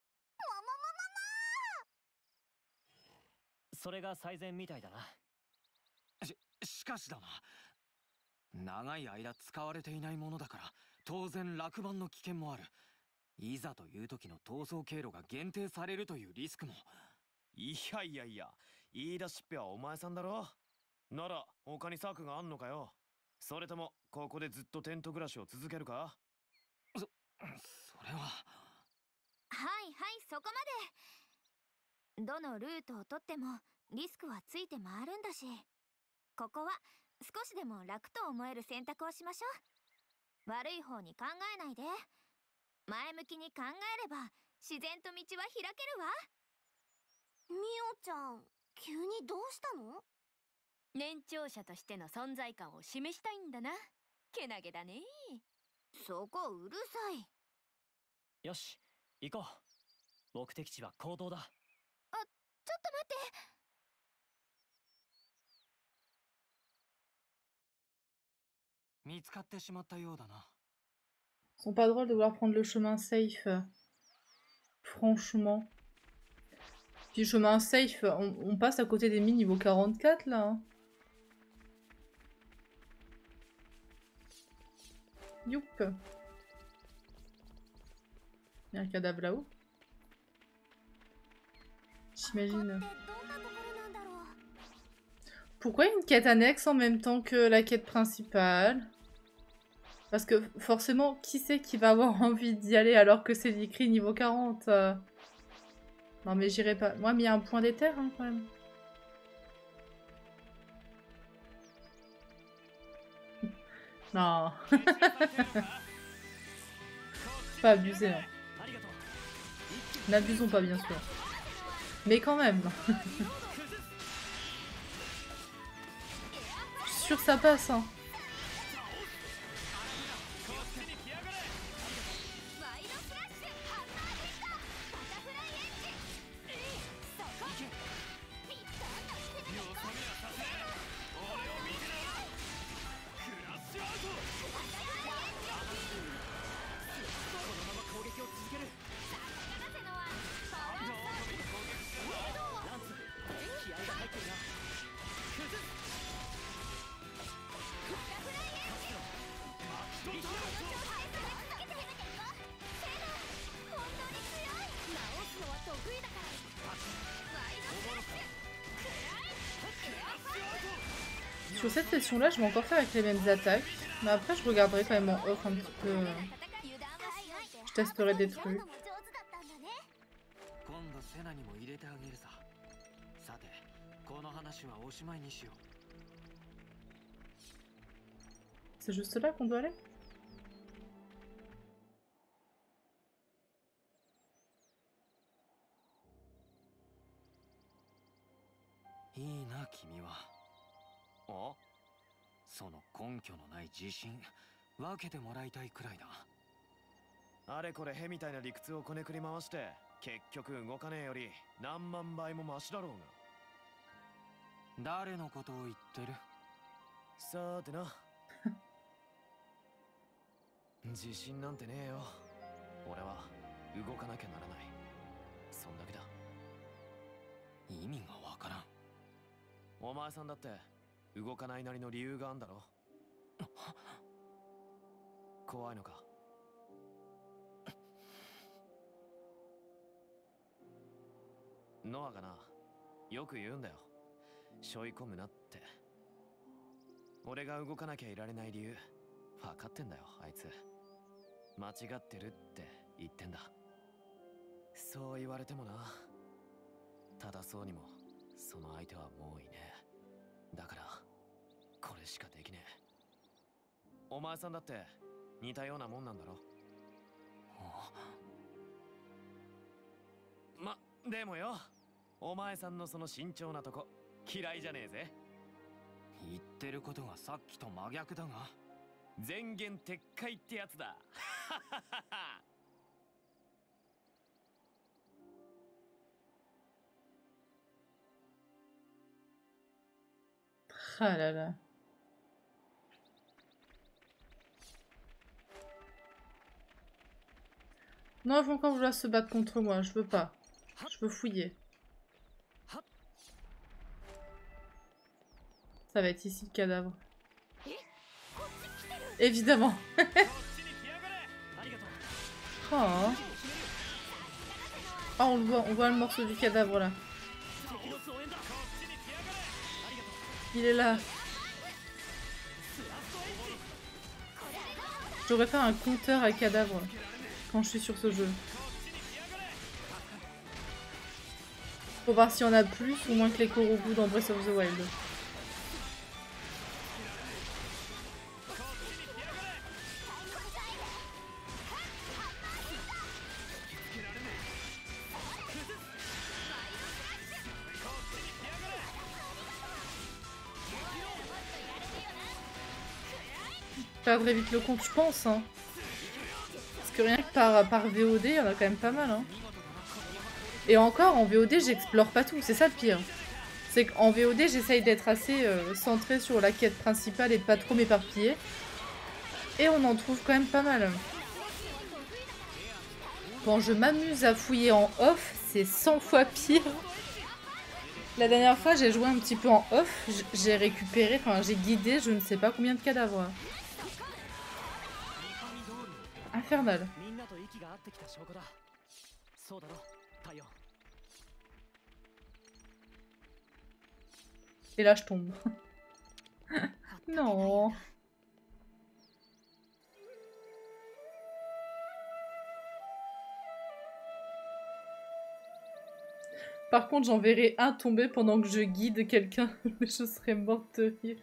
それが最善みたいだな。 しかしだな、長い間使われていないものだから当然落盤の危険もある。いざという時の逃走経路が限定されるというリスクも。 いやいやいや、言い出しっぺはお前さんだろ。なら他に策があんのかよ。それともここでずっとテント暮らしを続けるか？ それは。 はいはい、そこまで。どのルートをとってもリスクはついて回るんだし、ここは少しでも楽と思える選択をしましょう。悪い方に考えないで。前向きに考えれば自然と道は開けるわ。ミオちゃん、急にどうしたの？年長者としての存在感を示したいんだな。けなげだね。そこうるさい。 よし、行こう。目的地は行動だ。 ちょっと待って。 見つかってしまったようだな。 Ils sont pas drôles de vouloir prendre le chemin safe. Franchement. Puis chemin safe, on passe à côté des mines niveau 44 là. Hein. Youp. Il y a un cadavre là-haut. J'imagine. Pourquoi une quête annexe en même temps que la quête principale? Parce que forcément, qui c'est qui va avoir envie d'y aller alors que c'est écrit niveau 40 Non mais j'irai pas. Moi, mais il y a un point d'éther hein, quand même. Non. Pas abuser. Hein. N'abusons pas bien sûr. Mais quand même. Je suis sûre que ça passe. Hein. Sur cette session-là, je vais encore faire avec les mêmes attaques. Mais après, je regarderai quand même en off un petit peu. Je testerai des trucs. C'est juste là qu'on doit aller? Oh? その根拠のない自信分けてもらいたいくらいだ。 あれこれへみたいな理屈をこねくり回して結局動かねえより何万倍もマシだろうが。 誰のことを言ってる？ さーてな。自信なんてねえよ。俺は動かなきゃならない。そんだけだ。 意味がわからん。 お前さんだって動かないなりの理由があんだろ。怖いのか？ノアがな、よく言うんだよ。背負い込むなって。俺が動かなきゃいられない理由、分かってんだよ、あいつ。間違ってるって言ってんだ。そう言われてもな。ただそうにも、その相手はもういねえ。だから、これしかできねえ。お前さんだって似たようなもんなんだろ。でもよ、お前さんのその慎重なとこ嫌いじゃねえぜ。 言ってることがさっきと真逆だが。 前言撤回ってやつだ。 Ah là là. Non, ils vont encore vouloir se battre contre moi. Je veux pas. Je veux fouiller. Ça va être ici le cadavre. Évidemment. Oh. Ah, on voit le morceau du cadavre là. Il est là. J'aurais fait un compteur à cadavres quand je suis sur ce jeu. Faut voir s'il y en a plus ou moins que les Korogu dans Breath of the Wild. Perdrai vite le compte, je pense. Hein. Parce que rien que par VOD, il y en a quand même pas mal. Hein. Et encore, en VOD, j'explore pas tout. C'est ça le pire. C'est qu'en VOD, j'essaye d'être assez centrée sur la quête principale et de pas trop m'éparpiller. Et on en trouve quand même pas mal. Quand je m'amuse à fouiller en off, c'est 100 fois pire. La dernière fois, j'ai joué un petit peu en off. J'ai récupéré, enfin j'ai guidé je ne sais pas combien de cadavres. Infernal. Et là, je tombe. Non. Par contre, j'en verrai un tomber pendant que je guide quelqu'un. Je serais morte de rire.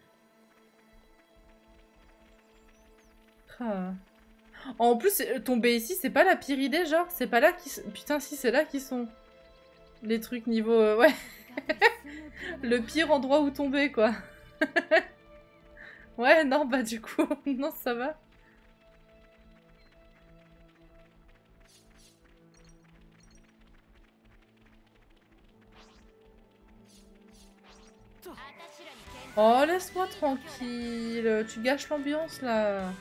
Ah. En plus, tomber ici, c'est pas la pire idée, genre. C'est pas là qui... Putain, si, c'est là qui sont les trucs niveau... ouais. Le pire endroit où tomber, quoi. Ouais, non, bah du coup, non, ça va. Oh, laisse-moi tranquille. Tu gâches l'ambiance, là.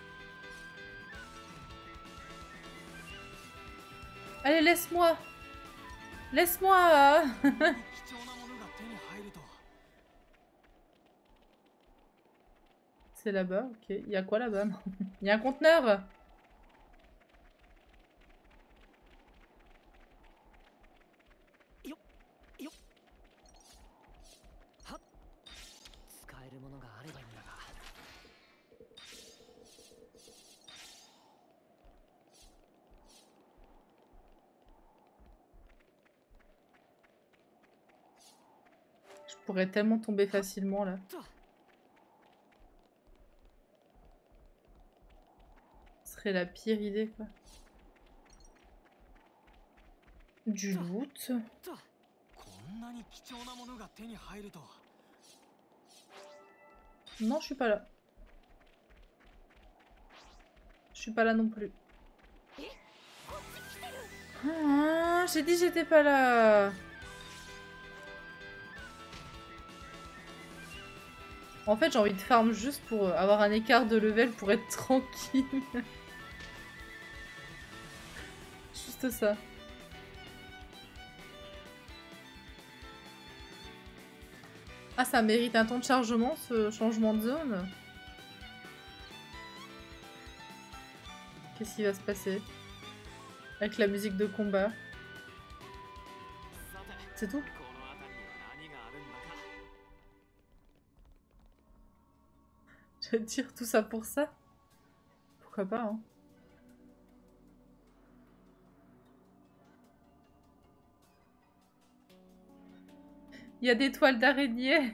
Allez, laisse-moi. Laisse-moi. C'est là-bas, ok. Il y a quoi là-bas? Il y a un conteneur. Je pourrais tellement tomber facilement là. Ce serait la pire idée quoi. Du loot. Non, je suis pas là. Je suis pas là non plus. Ah, j'ai dit j'étais pas là. En fait, j'ai envie de farm juste pour avoir un écart de level pour être tranquille. Juste ça. Ah, ça mérite un temps de chargement, ce changement de zone. Qu'est-ce qui va se passer? Avec la musique de combat. C'est tout? Je vais dire tout ça pour ça? Pourquoi pas, hein? Il y a des toiles d'araignée.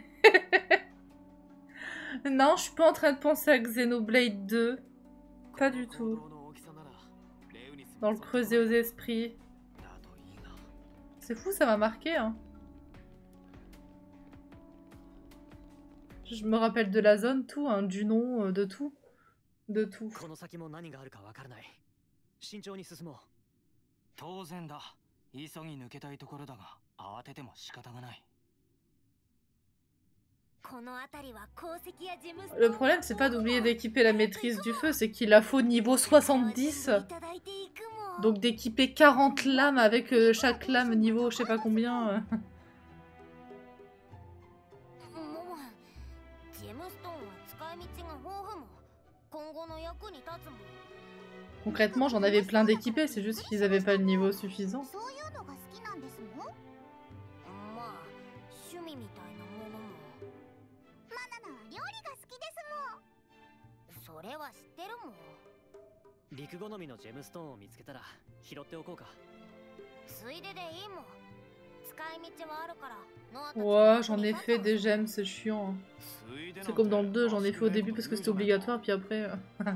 Non, je suis pas en train de penser à Xenoblade 2. Pas du tout. Dans le creuset aux esprits. C'est fou, ça m'a marqué, hein. Je me rappelle de la zone, tout, hein, du nom, de tout. De tout. 当然だ。急ぎ抜けたいところだが、慌てても仕方がない。 Le problème, c'est pas d'oublier d'équiper la maîtrise du feu, c'est qu'il la faut niveau 70. Donc d'équiper 40 lames avec chaque lame niveau je sais pas combien. Concrètement, j'en avais plein d'équipés, c'est juste qu'ils avaient pas le niveau suffisant. Ouais, j'en ai fait des gemmes, c'est chiant. C'est comme dans le 2, j'en ai fait au début parce que c'était obligatoire, puis après...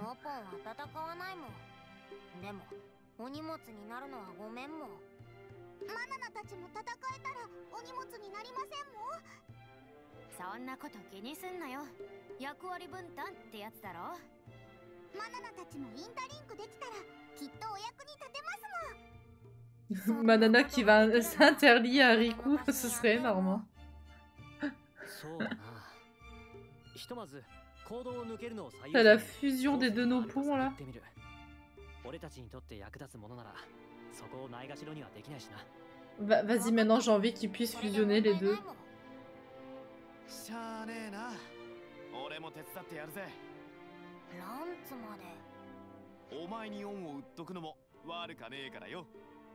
Manana qui va s'interlier à Riku, ce serait énorme. 行動を抜けるのを最優 T'as 先 la に fusion des deux どう nopons せな là. ると探ってみる。俺たちにとって役立つものならそこをないがしろにはできないしな。 Vas-y, maintenant j'ai envie qu'ils puissent fusionner les deux. しゃあねえな。俺も手伝ってやるぜ。 ランツまで。 お前に恩を売っとくのも悪かねえからよ。 も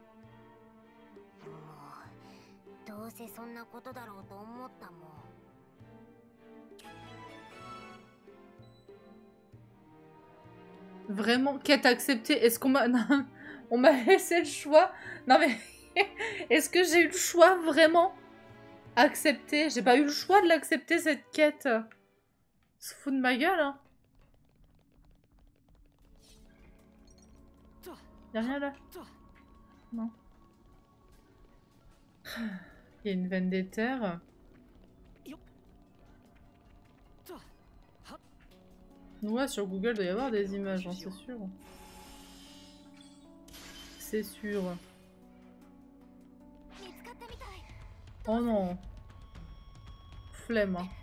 うどうせそんなことだろうと思ったもん。 Vraiment, quête acceptée. Est-ce qu'on m'a... Non, on m'a laissé le choix. Non mais... Est-ce que j'ai eu le choix vraiment? Accepter. J'ai pas eu le choix de l'accepter cette quête. Se fout de ma gueule, hein. Y'a rien là? Non. Il y a une veine d'éther. Ouais, sur Google, il doit y avoir des images, hein, c'est sûr. C'est sûr. Oh non. Flemme. Hein.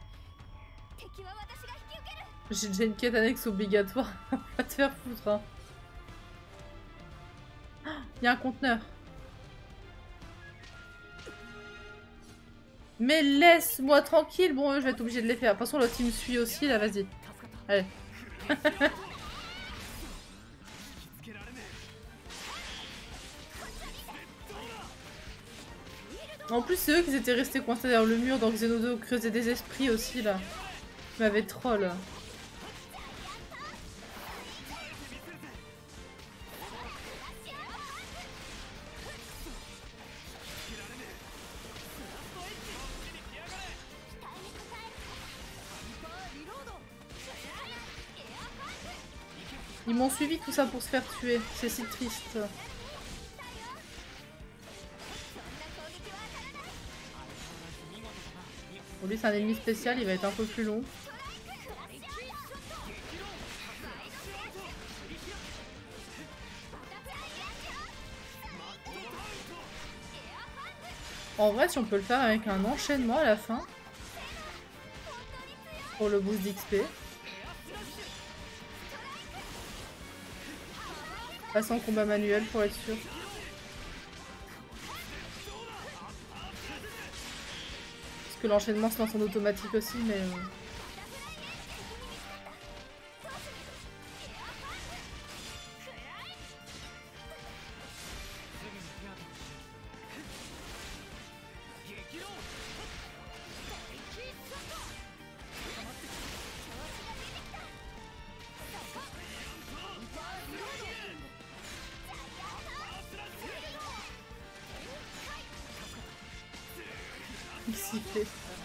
J'ai déjà une quête annexe obligatoire. Va te faire foutre. Hein. Il y a un conteneur. Mais laisse-moi tranquille. Bon, je vais être obligée de les faire. De toute façon, l'autre il me suit aussi. Là, vas-y. Allez. En plus, c'est eux qui étaient restés coincés derrière le mur dans Xeno 2, creuser des esprits aussi là. Ils m'avaient troll. Ils m'ont suivi tout ça pour se faire tuer. C'est si triste. Pour lui, c'est un ennemi spécial, il va être un peu plus long. En vrai, si on peut le faire avec un enchaînement à la fin. Pour le boost d'XP. Passer en combat manuel pour être sûr. Parce que l'enchaînement se lance en automatique aussi, mais... Il s'y fait.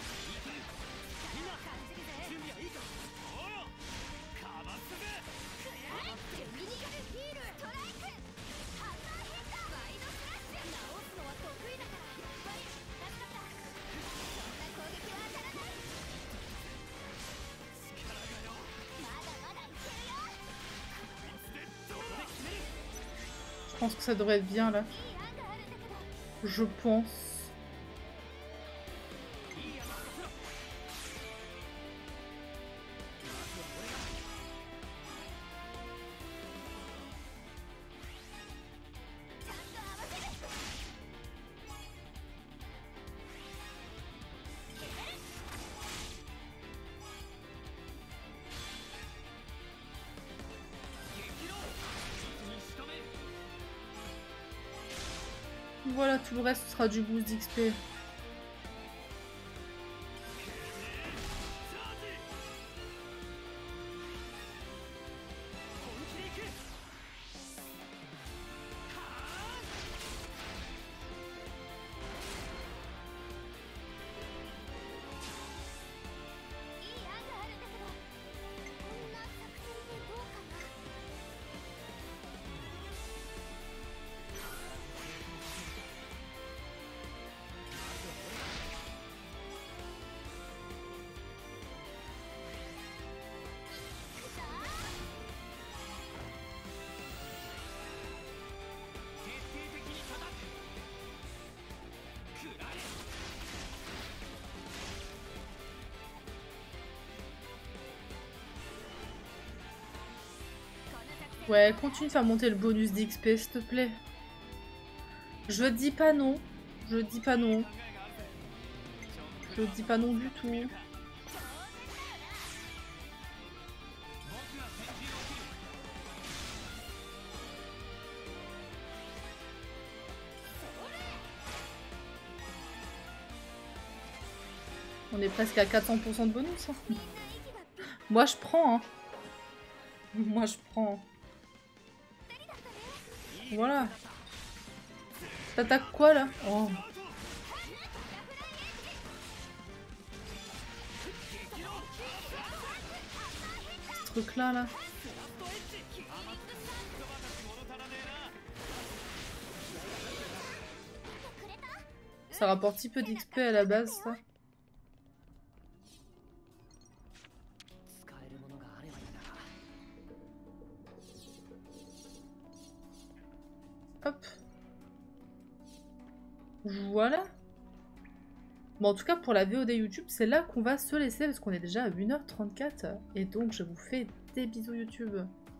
Je pense que ça devrait être bien là. Je pense. Voilà, tout le reste sera du boost d'XP. Ouais, continue de faire monter le bonus d'XP, s'il te plaît. Je dis pas non. Je dis pas non. Je dis pas non du tout. On est presque à 400% de bonus. Hein. Moi je prends. Hein. Moi je prends. Voilà. T'attaques quoi là? Oh. Ce truc là. Ça rapporte si peu d'XP à la base ça. Hop. Voilà. Bon, en tout cas, pour la VOD YouTube, c'est là qu'on va se laisser parce qu'on est déjà à 1h34. Et donc, je vous fais des bisous YouTube.